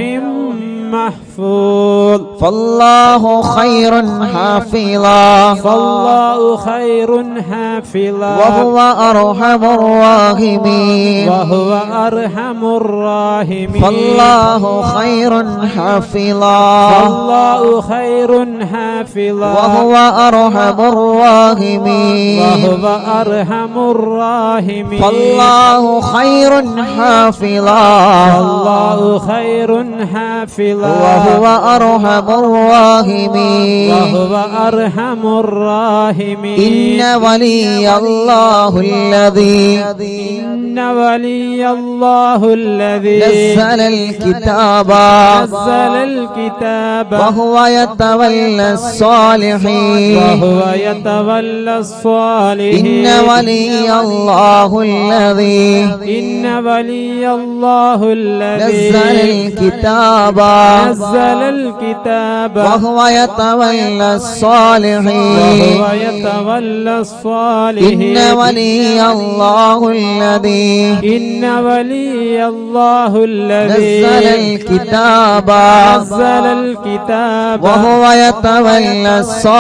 Speaker 2: محفوظ
Speaker 1: فالله خير حافظا
Speaker 2: فالله خير حافظا
Speaker 1: وهو أرحم الراحمين
Speaker 2: وهو أرحم الراحمين
Speaker 1: فالله خير حافظا
Speaker 2: فالله خير حافظا
Speaker 1: وهو أرحم الراحمين
Speaker 2: وهو أرحم الراحمين
Speaker 1: فالله خير حافظا
Speaker 2: فالله خير حافظا
Speaker 1: وهو أرحم الراحمين
Speaker 2: وهو أرحم الراحمين
Speaker 1: إن ولي الله الذي
Speaker 2: إن ولي الله الذي
Speaker 1: نزل الكتاب
Speaker 2: نزل الكتاب
Speaker 1: وهو يتولى الصالحين
Speaker 2: وهو يتولى الصالحين
Speaker 1: إن ولي الله الذي
Speaker 2: إن ولي الله الذي
Speaker 1: نزل الكتاب
Speaker 2: نزل نزل الكتاب
Speaker 1: وهو يتولى الصالحين
Speaker 2: وهو يتولى الصالحين
Speaker 1: إن ولي الله الذي
Speaker 2: إن ولي الله الذي
Speaker 1: نزل الكتاب
Speaker 2: نزل الكتاب
Speaker 1: وهو يتولى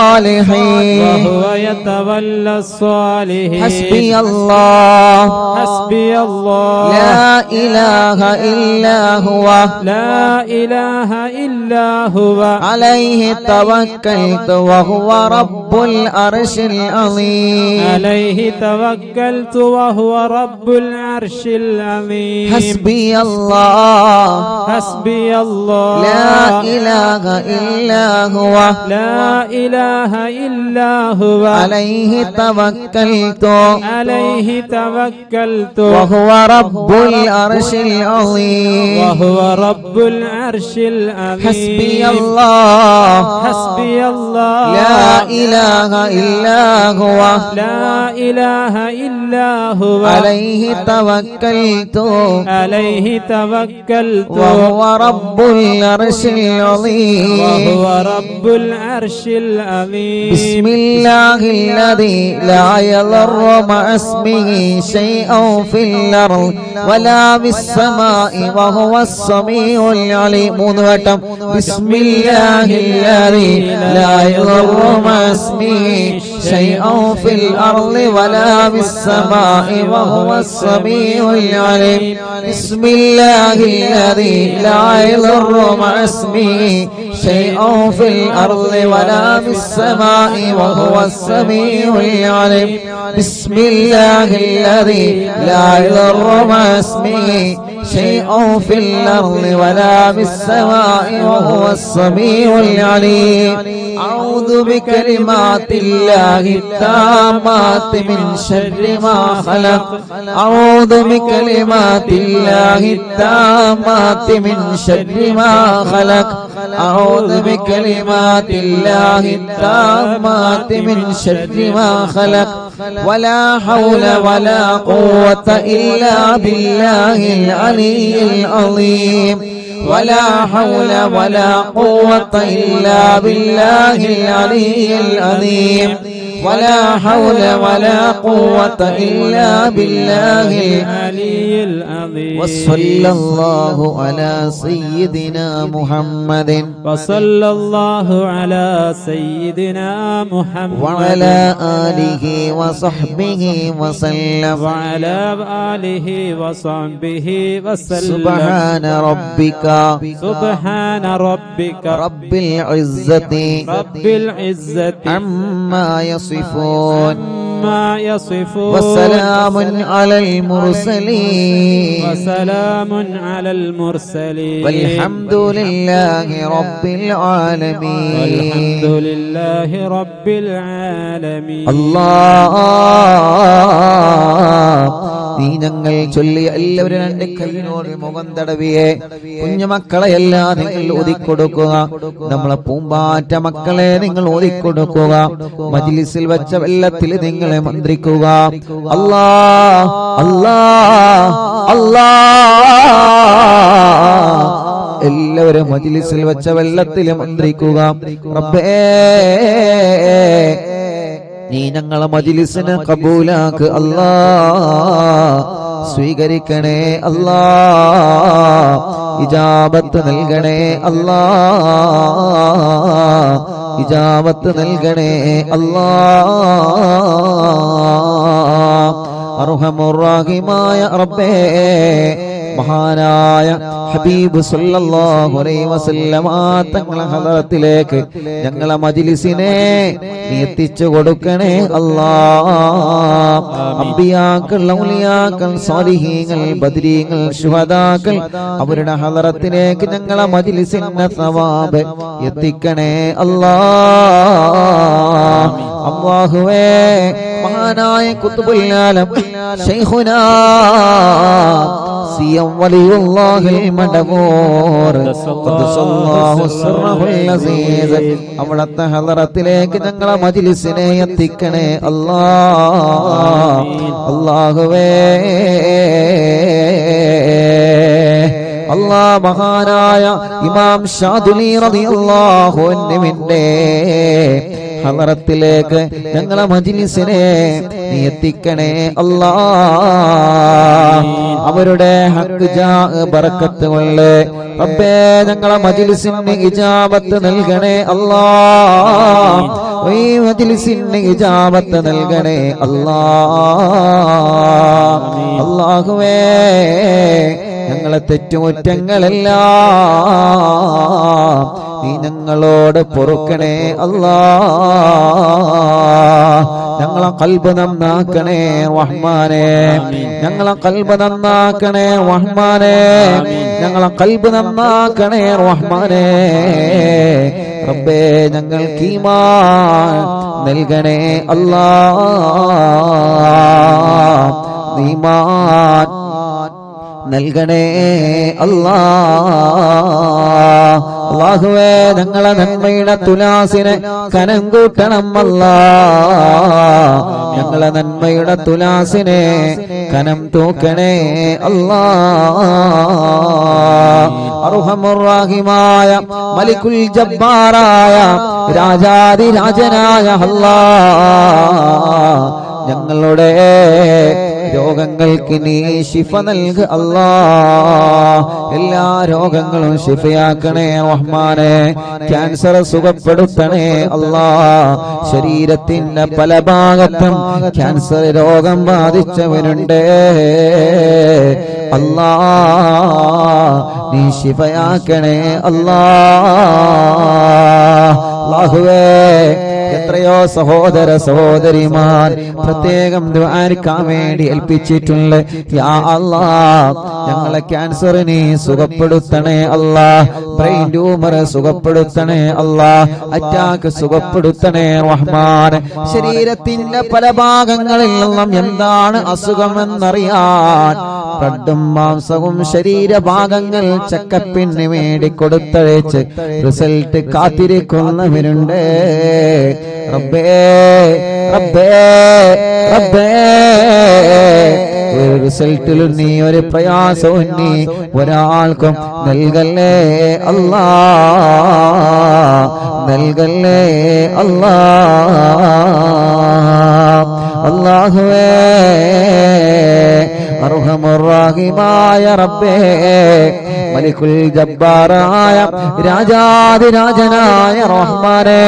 Speaker 1: الصالحين
Speaker 2: وهو يتولى الصالحين
Speaker 1: حسبي الله
Speaker 2: حسبي الله
Speaker 1: لا إله إلا هو
Speaker 2: لا إله إلا هو
Speaker 1: عليه توكلت وهو رب العرش العظيم
Speaker 2: عليه توكلت وهو رب العرش العظيم
Speaker 1: حسبي الله
Speaker 2: حسبي الله
Speaker 1: لا إله إلا هو
Speaker 2: لا إله إلا هو
Speaker 1: عليه توكلت
Speaker 2: عليه توكلت
Speaker 1: وهو رب العرش العظيم
Speaker 2: وهو رب العرش العظيم
Speaker 1: حسبي الله
Speaker 2: حسبي الله
Speaker 1: لا إله إلا هو
Speaker 2: لا إله إلا هو
Speaker 1: عليه توكلت
Speaker 2: عليه توكلت
Speaker 1: وهو رب العرش العظيم
Speaker 2: وهو رب العرش العظيم
Speaker 1: بسم الله الذي لا يضر مع اسمه شيء في الأرض ولا في السماء وهو السميع العليم موضوعتم بسم الله الذي لا يضر مع اسمه شيء في الأرض ولا في السماء وهو السميع العليم بسم الله الذي لا يضر مع اسمه شيء في الأرض ولا في السماء وهو السميع العليم بسم الله الذي لا يضر مع اسمه شيء في الأرض ولا في السماء وهو السميع العليم أعوذ بكلمات الله التامات من شر ما خلق أعوذ بكلمات الله التامات من شر ما خلق أعوذ بكلمات الله التامات من شر ما خلق ولا حول ولا قوة إلا بالله العلي العظيم ولا حول ولا قوة إلا بالله العلي العظيم ولا حول ولا قوة إلا بالله
Speaker 2: العلي العظيم
Speaker 1: وصلى الله على سيدنا محمد
Speaker 2: وصلى الله على سيدنا محمد
Speaker 1: وعلى آله وصحبه وسلم
Speaker 2: وعلى آله وصحبه وسلم
Speaker 1: سبحان ربك
Speaker 2: سبحان ربك
Speaker 1: رب العزة
Speaker 2: رب العزة
Speaker 1: عما يصفون
Speaker 2: ما يصفون
Speaker 1: وسلام على المرسلين
Speaker 2: وسلام على المرسلين
Speaker 1: والحمد لله رب العالمين
Speaker 2: والحمد لله رب العالمين
Speaker 1: الله നീ ഞങ്ങൾ ചൊല്ലി എല്ലാവരും രണ്ട് കൈയിനോട് മുഖം തടവിയെ കുഞ്ഞുമക്കളെല്ലാം നിങ്ങൾ ഒതുക്കൊടുക്കുക നമ്മളെ പൂമ്പാറ്റ മക്കളെ നിങ്ങൾ ഒതുക്കൊടുക്കുക മജ്ലിസിൽ വെച്ച വെള്ളത്തിൽ നിങ്ങളെ മന്ത്രിക്കുക അല്ലാ അല്ലാ അല്ലാ എല്ലാവരും മജ്ലിസിൽ വെച്ച വെള്ളത്തിൽ മന്ത്രിക്കുക റബ്ബേ നീ ഞങ്ങളെ മജ്ലിസിനെ കബൂലാക്ക് അല്ലാ സ്വീകരിക്കണേ അല്ലാ ഇജാബത്ത് നൽകണേ അല്ലാ ഇജാബത്ത് നൽകണേ അല്ലാ അർഹമുർ റഹീമായ റബ്ബേ മഹാനായ ഹബീബ് സല്ലല്ലാഹു അലൈഹി വസല്ലമ തങ്ങളെ ഹദറത്തിലേക്ക് ഞങ്ങളെ മജ്ലിസിനെ നീ എത്തിച്ചു കൊടുക്കണേ അല്ലാഹ് അംബിയാക്കൾ ഔലിയാക്കൾ സാലിഹീങ്ങൾ ബദരീങ്ങൾ ശുഹദാക്കൾ അവരുടെ ഹദറത്തിലേക്ക് ഞങ്ങളെ മജ്ലിസിന്റെ സവാബ് എത്തിക്കണേ അല്ലാഹ് അല്ലാഹുവേ മഹാനായ ഖുത്ബുൽ ആലം ശൈഖുനാ സിയം വലിയുല്ലാഹിൽ മടമൂർ ഖദ്ദസല്ലാഹു സിർറഹുൽ അസീസ് അവിടുത്തെ ഹദറത്തിലേക്ക് ഞങ്ങളെ മജ്ലിസിനെ എത്തിക്കണേ അല്ലാഹ് അല്ലാഹുവേ അല്ലാഹ് അല്ലാ മഹാനായ ഇമാം ഷാദുലി റളിയല്ലാഹു അൻഹുവിന്റെ ഹളറത്തിലേക്ക് ഞങ്ങളെ മജ്ലിസിനെ നീ എത്തിക്കണേ അല്ലാ. അവരുടെ ഹക്ക് ജാ ബറക്കത്ത് കൊണ്ട് റബ്ബേ ഞങ്ങളെ മജ്ലിസിന് ഇജാബത്ത് നൽകണേ അല്ലാ. ഈ മജ്ലിസിന് ഇജാബത്ത് നൽകണേ അല്ലാ. അല്ലാഹുവേ ഞങ്ങളെ തെറ്റുകുറ്റങ്ങളെല്ലാം നീ ഞങ്ങളോട് പൊറുക്കണേ അല്ലാ. ഞങ്ങളെ ഖൽബ് നന്നാക്കണേ റഹ്മാനേ. ഞങ്ങളെ ഖൽബ് നന്നാക്കണേ റഹ്മാനേ. ഞങ്ങളെ ഖൽബ് നന്നാക്കണേ റഹ്മാനേ. റബ്ബേ ഞങ്ങൾക്ക് ഈമാൻ നൽകണേ അല്ലാ. ഈമാൻ നൽകണേ അല്ലാ. അല്ലാഹുവേ ഞങ്ങളെ നന്മയുടെ തുലാസിനെ കനം കൂട്ടണം അല്ലാ. ഞങ്ങളെ നന്മയുടെ തുലാസിനെ കനം തൂക്കണേ അല്ലാ. അർഹമുർ റഹീമായ മലിക്കുൽ ജബ്ബാറായ രാജാധിരാജനായ അല്ലാ ഞങ്ങളുടെ രോഗങ്ങൾക്ക് നീ ശിഫ നൽക് അല്ലാ. എല്ലാ രോഗങ്ങളും ശിഫയാക്കണേ റഹ്മാനേ. ക്യാൻസർ സുഖപ്പെടുത്തണേ അല്ലാ. ശരീരത്തിന്റെ പല ഭാഗത്തും ക്യാൻസർ രോഗം ബാധിച്ചവരുണ്ട് അല്ലാ. നീ ശിഫയാക്കണേ അല്ലാ. അല്ലാഹുവേ എത്രയോ സഹോദര സഹോദരിമാർ പ്രത്യേകം ദുആക്കാൻ വേണ്ടി ഏൽപ്പിച്ചിട്ടുണ്ട്. യാ അല്ലാഹ് ഞങ്ങളെ ക്യാൻസർ നീ സുഖപ്പെടുത്തണേ അല്ലാ. ബ്രെയിൻ ട്യൂമർ സുഖപ്പെടുത്തണേ അല്ലാ. അറ്റാക്ക് സുഖപ്പെടുത്തണേ റഹ്മാൻ. ശരീരത്തിന്റെ പല ഭാഗങ്ങളിൽ നിന്നും എന്താണ് അസുഖമെന്നറിയാൻ ബ്ലഡും മാംസവും ശരീരഭാഗങ്ങൾ ചെക്കപ്പിന് വേണ്ടി കൊടുത്തയച്ച് റിസൾട്ട് കാത്തിരിക്കുന്നവരുണ്ട്. റബ്ബേ റബ്ബേ റബ്ബേ ഒരു റിസൾട്ടിൽ നീ ഒരു പ്രയാസവും നീ ഒരാൾക്കും നൽകല്ലേ അല്ലാ. നൽകല്ലേ അല്ലാ. അല്ലാഹുവേ അർഹമുർ റഹീമായ റബ്ബേ മലിക്കുൽ ജബ്ബാറായ രാജാധിരാജനായ റഹ്മാനേ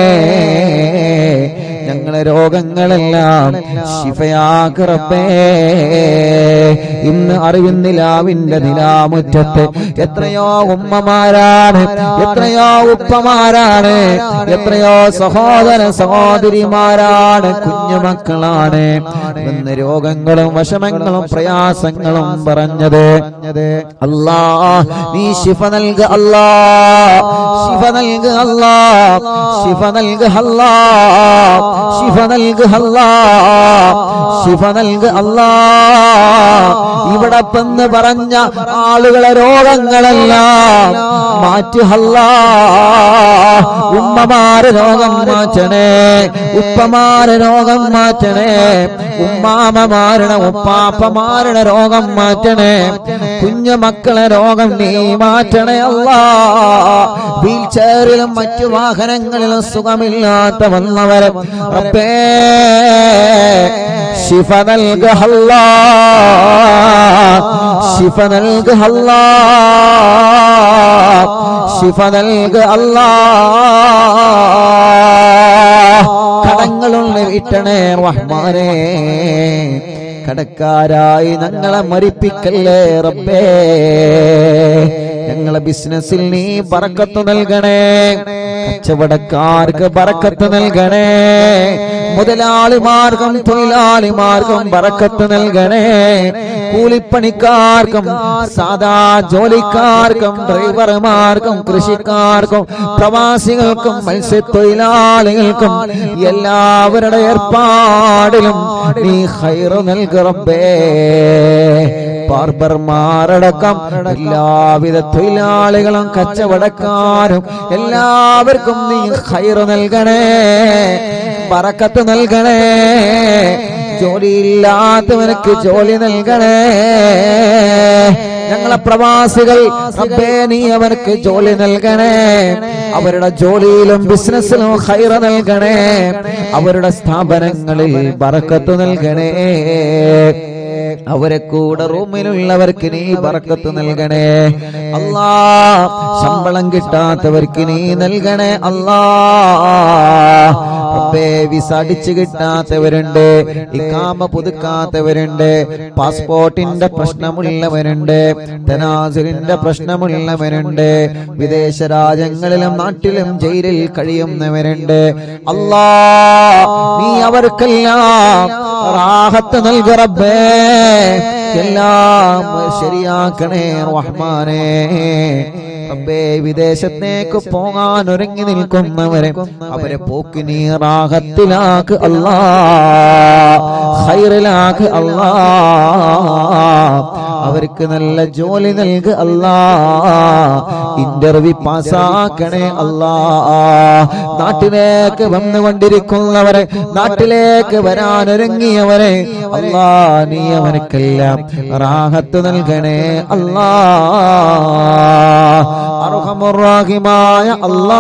Speaker 1: ഞങ്ങളെ രോഗങ്ങളെല്ലാം ശിഫയാക്ക് റബ്ബേ. ഇന്ന് അറിവിൻ നിലാവിന്റെ നിലാമുറ്റത്ത് എത്രയോ ഉമ്മമാരാണ്, എത്രയോ ഉപ്പമാരാണ്, എത്രയോ സഹോദര സഹോദരിമാരാണ്, കുഞ്ഞുമക്കളാണ് ഇന്ന് രോഗങ്ങളും വിഷമങ്ങളും പ്രയാസങ്ങളും പറഞ്ഞത്. അല്ലാ നീ ശിഫ നൽക അല്ലാ. ശിഫ നൽക അല്ലാ. ശിഫ നൽക അല്ലാ. ശിഫ നൽക അല്ലാ. ശിഫ നൽക അല്ലാ. ഇവിടെ പെന്ന് പറഞ്ഞ ആളുകളെ രോഗങ്ങളെല്ലാം മാറ്റി അല്ലാ. ഉമ്മമാരെ രോഗം മാറ്റണേ, ഉപ്പമാരെ രോഗം മാറ്റണേ, ഉമ്മാമമാരുടെ ഉപ്പാപ്പമാരുടെ രോഗം മാറ്റണേ, കുഞ്ഞു മക്കളെ രോഗം നീ മാറ്റണേ അല്ലാ. വീൽ ചെയറിലും മറ്റു വാഹനങ്ങളിലും സുഖമില്ലാത്ത വന്നവരെ റബ്ബേ ശിഫ നൽക അല്ലാ. ശിഫ നൽക അല്ലാ. ശിഫ നൽക അല്ലാ. കടങ്ങളുള്ള വീട്ടണേ റഹ്മാനേ. കടക്കാരായി ഞങ്ങളെ മരിപ്പിക്കല്ലേ റബ്ബേ. ഞങ്ങളെ ബിസിനസ്സിൽ നീ ബറക്കത്ത് നൽകണേ. കച്ചവടക്കാർക്ക് ബറക്കത്ത് നൽകണേ. മുതലാളിമാർക്കും തൊഴിലാളിമാർക്കും ബറക്കത്ത് നൽകണേ. കൂലിപ്പണിക്കാർക്കും സാധാ ജോലിക്കാർക്കും ഡ്രൈവർമാർക്കും കൃഷിക്കാർക്കും പ്രവാസികൾക്കും മത്സ്യത്തൊഴിലാളികൾക്കും എല്ലാവരുടെ ഏർപ്പാടിലും നീ ഖൈറ് നൽക റബ്ബേ. ബാർബർമാരടക്കം എല്ലാവിധ തൊഴിലാളികളും കച്ചവടക്കാരും എല്ലാവർക്കും നീ ഖൈറ് നൽകണേ, ബറക്കത്ത് നൽകണേ. ജോലിയില്ലാത്തവനക്ക് ജോലി നൽകണേ, ഞങ്ങളെ പ്രവാസികൾ റബ്ബേ നീ അവർക്ക് ജോലി നൽകണേ, അവരുടെ ജോലിയിലും ബിസിനസ്സിലും ഖൈർ നൽകണേ, അവരുടെ സ്ഥാപനങ്ങളിൽ ബറക്കത്ത് നൽകണേ, അവരെ കൂടെ റൂമിലുള്ളവർക്ക് നീ ബറക്കത്ത് നൽകണേ അല്ലാ. ശമ്പളം കിട്ടാത്തവർക്ക് നീ നൽകണേ അല്ലാ. റബ്ബേ വിസ അടിച്ചു കിട്ടാത്തവരുണ്ട്, ഇഖാമ പുതുക്കാത്തവരുണ്ട്, പാസ്പോർട്ടിന്റെ പ്രശ്നമുള്ളവരുണ്ട്, തനാസിലിന്റെ പ്രശ്നമുള്ളവരുണ്ട്, വിദേശ രാജ്യങ്ങളിലും നാട്ടിലും ജയിലിൽ കഴിയുന്നവരുണ്ട് അല്ലാ. നീ അവർക്കെല്ലാം റാഹത്ത് നൽക റബ്ബേ, എല്ലാം ശരിയാക്കണേ റഹ്മാനേ. റബ്ബേ വിദേശത്തേക്ക് പോകാൻ ഒരുങ്ങി നിൽക്കുന്നവരെ അവരെ പോക്ക് നീ റാഹത്തിലാക്ക് അല്ലാ, ഖൈറിലാക്ക് അല്ലാ, അവർക്ക് നല്ല ജോലി നൽക അല്ലാ, ഇന്റർവ്യൂ പാസ്സാക്കണേ അല്ലാ. നാട്ടിലേക്ക് വന്നുകൊണ്ടിരിക്കുന്നവരെ, നാട്ടിലേക്ക് വരാനൊരുങ്ങിയവരെ അല്ലാ നീ അവനക്കെല്ലാം റാഹത്ത് നൽകണേ അല്ലാ. അർഹമുർ-റഹീമായ അല്ലാ,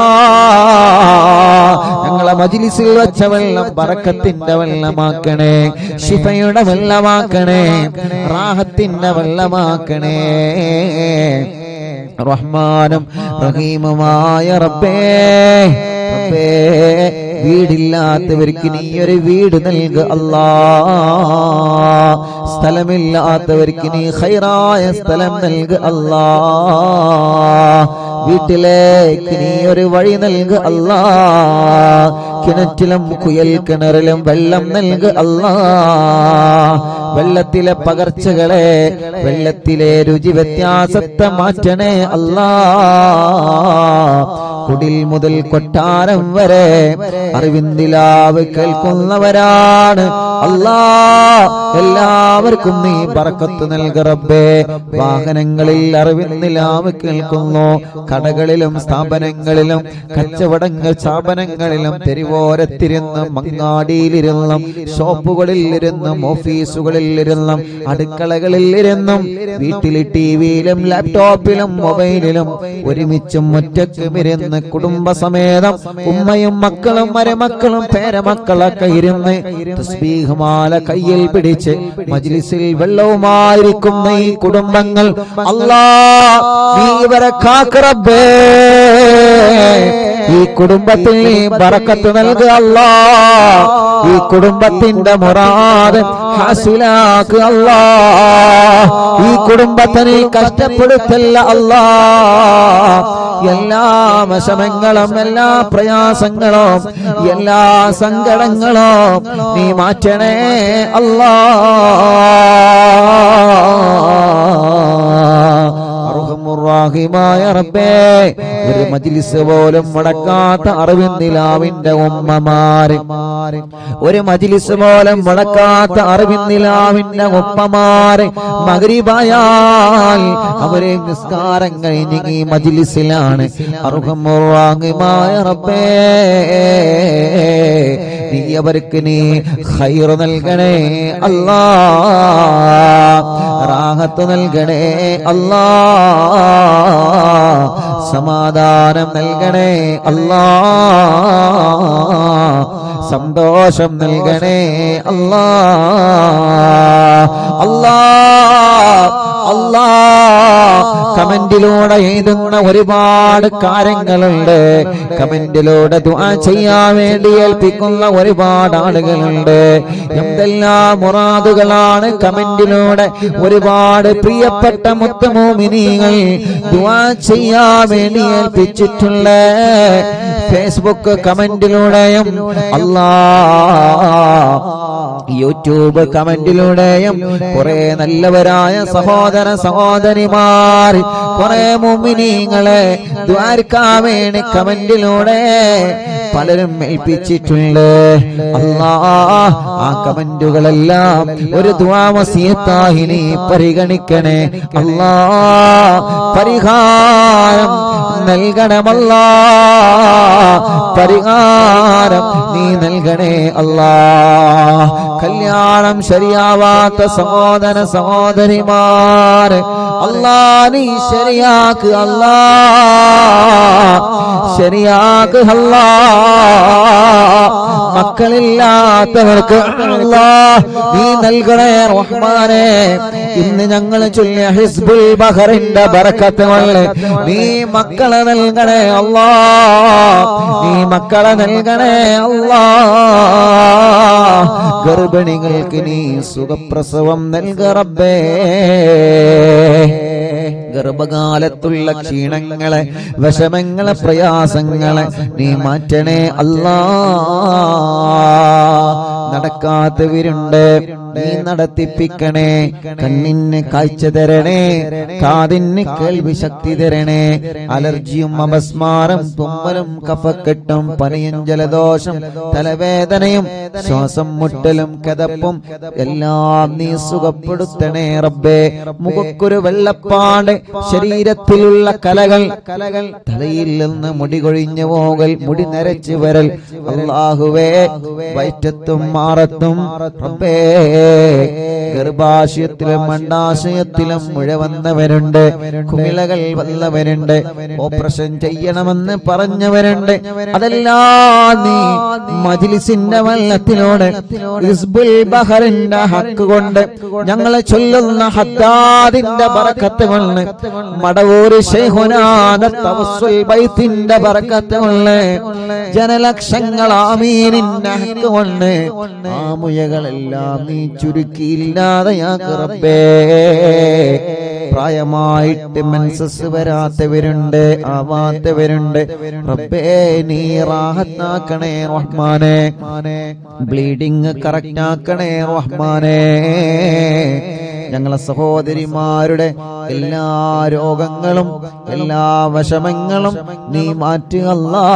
Speaker 1: ഞങ്ങളെ മജ്‌ലിസിൽ വെച്ച വെള്ളം ബറക്കത്തിന്റെ വെള്ളമാക്കണേ, ശിഫയുടെ വെള്ളമാക്കണേ, റാഹത്തിന്റെ വെള്ളമാക്കണേ. റഹ്മാനും റഹീമുമായ റബ്ബേ, റബ്ബേ വീടില്ലാത്തവർക്ക് നീ ഒരു വീട് നൽക അല്ലാ, സ്ഥലമില്ലാത്തവർക്ക് നീ ഖൈറായ സ്ഥലം നൽക അല്ലാ, വീട്ടിലേക്ക് നീ ഒരു വഴി നൽക അല്ലാ, കിണറ്റിലും കുയൽ കിണറിലും വെള്ളം നൽക അല്ലാ, വെള്ളത്തിലെ പകർച്ചകളെ, വെള്ളത്തിലെ രുചി വ്യത്യാസത്തെ മാറ്റണേ അല്ലാ. കുടിൽ മുതൽ കൊട്ടാരം വരെ അറിവിന്ദിലാവ് കേൾക്കുന്നവരാണ് അല്ലാ, എല്ലാവർക്കും നീ ബറക്കത്ത് നൽക റബ്ബേ. വാഹനങ്ങളിൽ അറിവിന്ദിലാവ് കേൾക്കുന്നു, കടകളിലും സ്ഥാപനങ്ങളിലും കച്ചവടങ്ങൾ സ്ഥാപനങ്ങളിലും തെരുവോരത്തിരുന്നും മങ്ങാടിയിലിരുന്നും ഷോപ്പുകളിൽ ഇരുന്നും ഓഫീസുകളിൽ ഇരുന്നും അടുക്കളകളിൽ ഇരുന്നും വീട്ടിൽ ടിവിയിലും ലാപ്ടോപ്പിലും മൊബൈലിലും ഒരുമിച്ചും ഒറ്റക്കും ഇരുന്ന് കുടുംബസമേതം ഉമ്മയും മക്കളും മരുമക്കളും പേരമക്കളൊക്കെ ഇരുന്ന് തസ്ബീഹ് മാല കയ്യിൽ പിടിച്ച് മജ്‌ലിസിൽ വെള്ളവുമായിരിക്കുന്ന ഈ കുടുംബങ്ങൾ അല്ലാ നീ ഇവരെ കാക്ക് റബ്ബേ. ഈ കുടുംബത്തിൽ നീ ബറക്കത്ത് നൽകുക അല്ലാ, ഈ കുടുംബത്തിന്റെ മുറാദ് ഹാസിലാക്കുക അല്ലാ, ഈ കുടുംബത്തെ നീ കഷ്ടപ്പെടുത്തല്ല അല്ലാ. എല്ലാ വിഷമങ്ങളും എല്ലാ പ്രയാസങ്ങളും എല്ലാ സങ്കടങ്ങളും നീ മാറ്റണേ അല്ലാ. റഹീമായ റബ്ബേ, ഒരു മജ്‌ലിസ് പോലും മുടക്കാത്ത അറിവിന്ദിലാവിന്റെ ഉമ്മമാര്, ഒരു മജ്‌ലിസ് പോലും മുടക്കാത്ത അറിവിന്ദിലാവിന്റെ ഉമ്മമാര് മഗ്‌രിബായാൽ അവരെ നിസ്കാരം കഴിഞ്ഞ് ഈ മജ്‌ലിസിലാണ്. റഹീമായ റബ്ബേ, നീ അവർക്ക് നീ ഖൈർ നൽകണേ അല്ലാ, റാഹത്ത് നൽകണേ അല്ലാ, സമാധാനം നൽകണേ അല്ലാ, സന്തോഷം നൽകണേ അല്ലാ. അല്ലാ അല്ലാ കമന്റിലൂടെ എഴുതുന്ന ഒരുപാട് കാര്യങ്ങളുണ്ട്, കമന്റിലൂടെ ദുആ ചെയ്യാൻ വേണ്ടി ഏൽപ്പിക്കുന്ന ഒരുപാട് ആളുകളുണ്ട്. എന്തെല്ലാം മുറാദുകളാണ് കമന്റിലൂടെ ഒരുപാട് പ്രിയപ്പെട്ട മുത്തുമോമിനീങ്ങൾ ദുആ ചെയ്യാൻ വേണ്ടി ഏൽപ്പിച്ചിട്ടുള്ള ഫേസ്ബുക്ക് കമന്റിലൂടെയും അല്ലാ യൂട്യൂബ് കമന്റിലൂടെയും കുറെ നല്ലവരായ സഹോദര സഹോദരിമാർ, കുറെ മുഅ്മിനീങ്ങളെ ദുആർക്കാൻ വേണ്ടി കമന്റിലൂടെ പലരും ഏൽപ്പിച്ചിട്ടുണ്ട്. അല്ലാഹ് ആ കമന്റുകളെല്ലാം ഒരു ദുആ വസിയത്തായി നീ പരിഗണിക്കണേ അല്ലാഹ്. പരിഹാരം നൽകണമല്ലാഹ്, പരിഹാരം നീ നൽകണേ അല്ലാഹ്. കല്യാണം ശരിയാവാത്ത സഹോദര സഹോദരിമാര് അല്ലാഹ് നീ ശരിയാക്ക് അല്ലാഹ്, ശരിയാക്ക് അല്ലാഹ്. മക്കളില്ലാത്തവർക്ക് അല്ലാഹ് നീ നൽകണേ റഹ്മാനേ. ഇന്ന് ഞങ്ങൾ ചൊല്ലിയ ഹിസ്ബുൽ ബഹറിന്റെ ബറക്കത്ത് കൊണ്ട് നീ മക്കളെ നൽകണേ അല്ലാഹ്, നീ മക്കളെ നൽകണേ അല്ലാഹ്. ഗർഭിണികൾക്ക് നീ സുഖപ്രസവം നൽക റബ്ബേ. ഗർഭകാലത്തുള്ള ക്ഷീണങ്ങളെ, വിഷമങ്ങളെ, പ്രയാസങ്ങളെ നീ മാറ്റണേ അല്ലാഹ്. നടക്കാത്തവരുണ്ട് നീ നടത്തിപ്പിക്കണേ. കണ്ണിന് കാഴ്ച തരണേ, കാതിന് കേൾവി ശക്തി തരണേ. അലർജിയും അപസ്മാരം, തുമ്മലും കഫക്കെട്ടും പനിയും ജലദോഷം തലവേദനയും ശ്വാസം മുട്ടലും കെതപ്പും എല്ലാം നീ സുഖപ്പെടുത്തണേ റബ്ബേ. മുഖക്കൊരു വെള്ളപ്പാട്, ശരീരത്തിലുള്ള കലകൾ കലകൾ തലയിൽ നിന്ന് മുടി കൊഴിഞ്ഞു പോകൽ, മുടി നരച്ചു വരൽ അല്ലാഹുവേ. വയറ്റത്തും മാറത്തും റബ്ബേ. ഗർഭാശയത്തിലും അണ്ഡാശയത്തിലും മുഴ വന്നവരുണ്ട്, കുമിളകൾ വന്നവരുണ്ട്, ഓപ്പറേഷൻ ചെയ്യണമെന്ന് പറഞ്ഞവരുണ്ട്. അതെല്ലാം നീ മജ്ലിസിന്റെ വല്ലത്തിലൂടെ ഹിസ്ബുൽ ബഹറിന്റെ ഹക്ക് കൊണ്ട് ഞങ്ങളെ ചൊല്ലുന്ന ഹദ്ദാദിന്റെ ബറക്കത്ത് കൊണ്ട് മടവൂർ ശൈഖുനാന്റെ തവസ്സുൽ ബൈത്തിന്റെ ബറക്കത്ത് കൊണ്ട് ജനലക്ഷങ്ങൾ ആമീനിന്റെ ഹക്ക് കൊണ്ട് ആ മുയകളെല്ലാം നീ ചുരുക്കിയില്ലാതെയാക്ക് റബ്ബേ. പ്രായമായിട്ട് മെൻസസ് വരാത്തവരുണ്ട്, ആവാത്തവരുണ്ട് റബ്ബേ. നീ റാഹത്താക്കണേ റഹ്മാനേ. ബ്ലീഡിങ് കറക്റ്റ് ആക്കണേ റഹ്മാനേ. ഞങ്ങളെ സഹോദരിമാരുടെ എല്ലാ രോഗങ്ങളും എല്ലാ വിഷമങ്ങളും നീ മാറ്റുക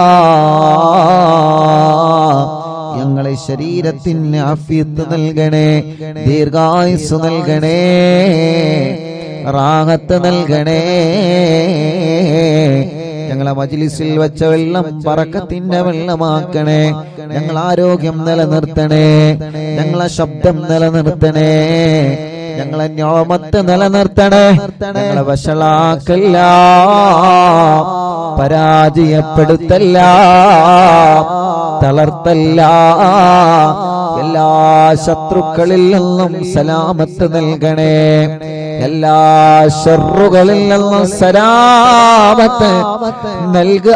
Speaker 1: അല്ലാഹ്. ഞങ്ങളെ ശരീരത്തിന് ആഫിയത്ത് നൽകണേ, ദീർഘായുസ് നൽകണേ, റാഹത്ത് നൽകണേ. ഞങ്ങളെ മജ്ലിസിൽ വെച്ച വെള്ളം ബറക്കത്തിന്റെ വെള്ളമാക്കണേ. ഞങ്ങൾ ആരോഗ്യം നിലനിർത്തണേ, ഞങ്ങളെ ശബ്ദം നിലനിർത്തണേ, ഞങ്ങളെ നിഅമത്ത് നിലനിർത്തണേ. ഞങ്ങളെ വഷളാക്കല്ല, പരാജയപ്പെടുത്തല്ല, തളർത്തല്ല. എല്ലാ ശത്രുക്കളിൽ നിന്നും സലാമത്ത് നൽകണേ, എല്ലാ ശർറുകളിൽ നിന്നും സലാമത്ത് നൽകു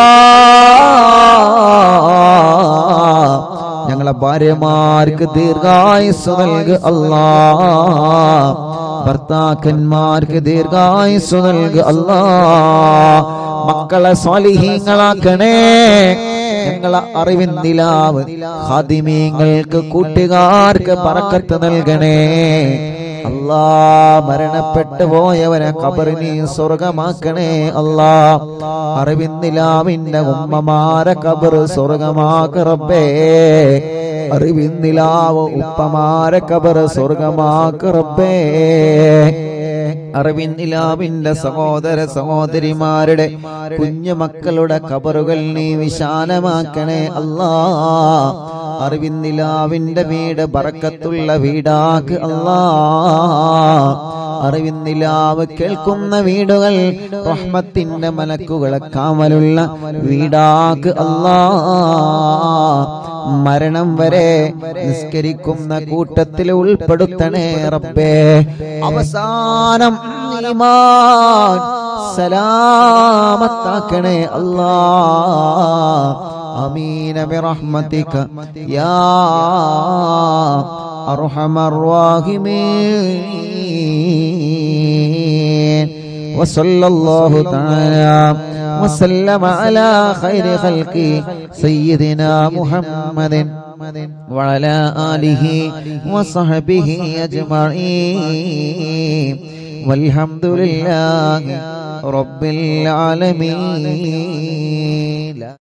Speaker 1: അല്ലാഹ്. ഞങ്ങളെ ഭാര്യമാർക്ക് ദീർഘായുസ് നൽകു അല്ലാഹ്. ഭർത്താക്കന്മാർക്ക് ദീർഘായുസ് നൽകു അല്ലാഹ്. മക്കളെ സ്വാലിഹീങ്ങളാക്കണേ. ഞങ്ങളെ അറിവിൻ നിലാവ് ഖാദിമീങ്ങൾക്ക് കൂട്ടുകാർക്ക് ബറക്കത്ത് നൽകണേ അല്ലാഹ്. മരണപ്പെട്ടു പോയവരെ ഖബറിനെ സ്വർഗമാക്കണേ അല്ലാഹ്. അറിവിൻ നിലാവിന്റെ ഉമ്മമാരെ ഖബർ സ്വർഗമാക്ക് റബ്ബേ. അറിവിൻ നിലാവ് ഉപ്പമാരെ ഖബർ സ്വർഗമാക്ക് റബ്ബേ. അറിവിൻ നിലാവിന്റെ സഹോദര സഹോദരിമാരുടെ കുഞ്ഞു മക്കളുടെ ഖബറുകൾ നീ വിശാലമാക്കണേ അല്ലാഹ്. അറിവിൻ നിലാവിന്റെ വീട് ബറക്കത്തുള്ള വീടാക്ക് അല്ലാഹ്. അറിവിൻ നിലാവ് കേൾക്കുന്ന വീടുകൾ റഹ്മത്തിന്റെ മലക്കുകളെ കാവലുള്ള വീടാക്ക് അല്ലാഹ്. മരണം വരെ നിസ്കരിക്കുന്ന കൂട്ടത്തിൽ ഉൾപ്പെടുത്തണേ റബ്ബേ. അവസാനം ഈമാൻ സലാമത്താക്കണേ അല്ലാഹ്. ആമീൻ ബിറഹ്മതിക യാ അർഹമർ റഹീമീൻ. വസല്ലല്ലാഹു തആല وسلم على خير خلقه سيدنا محمد وعلى آله وصحبه أجمعين والحمد لله رب العالمين.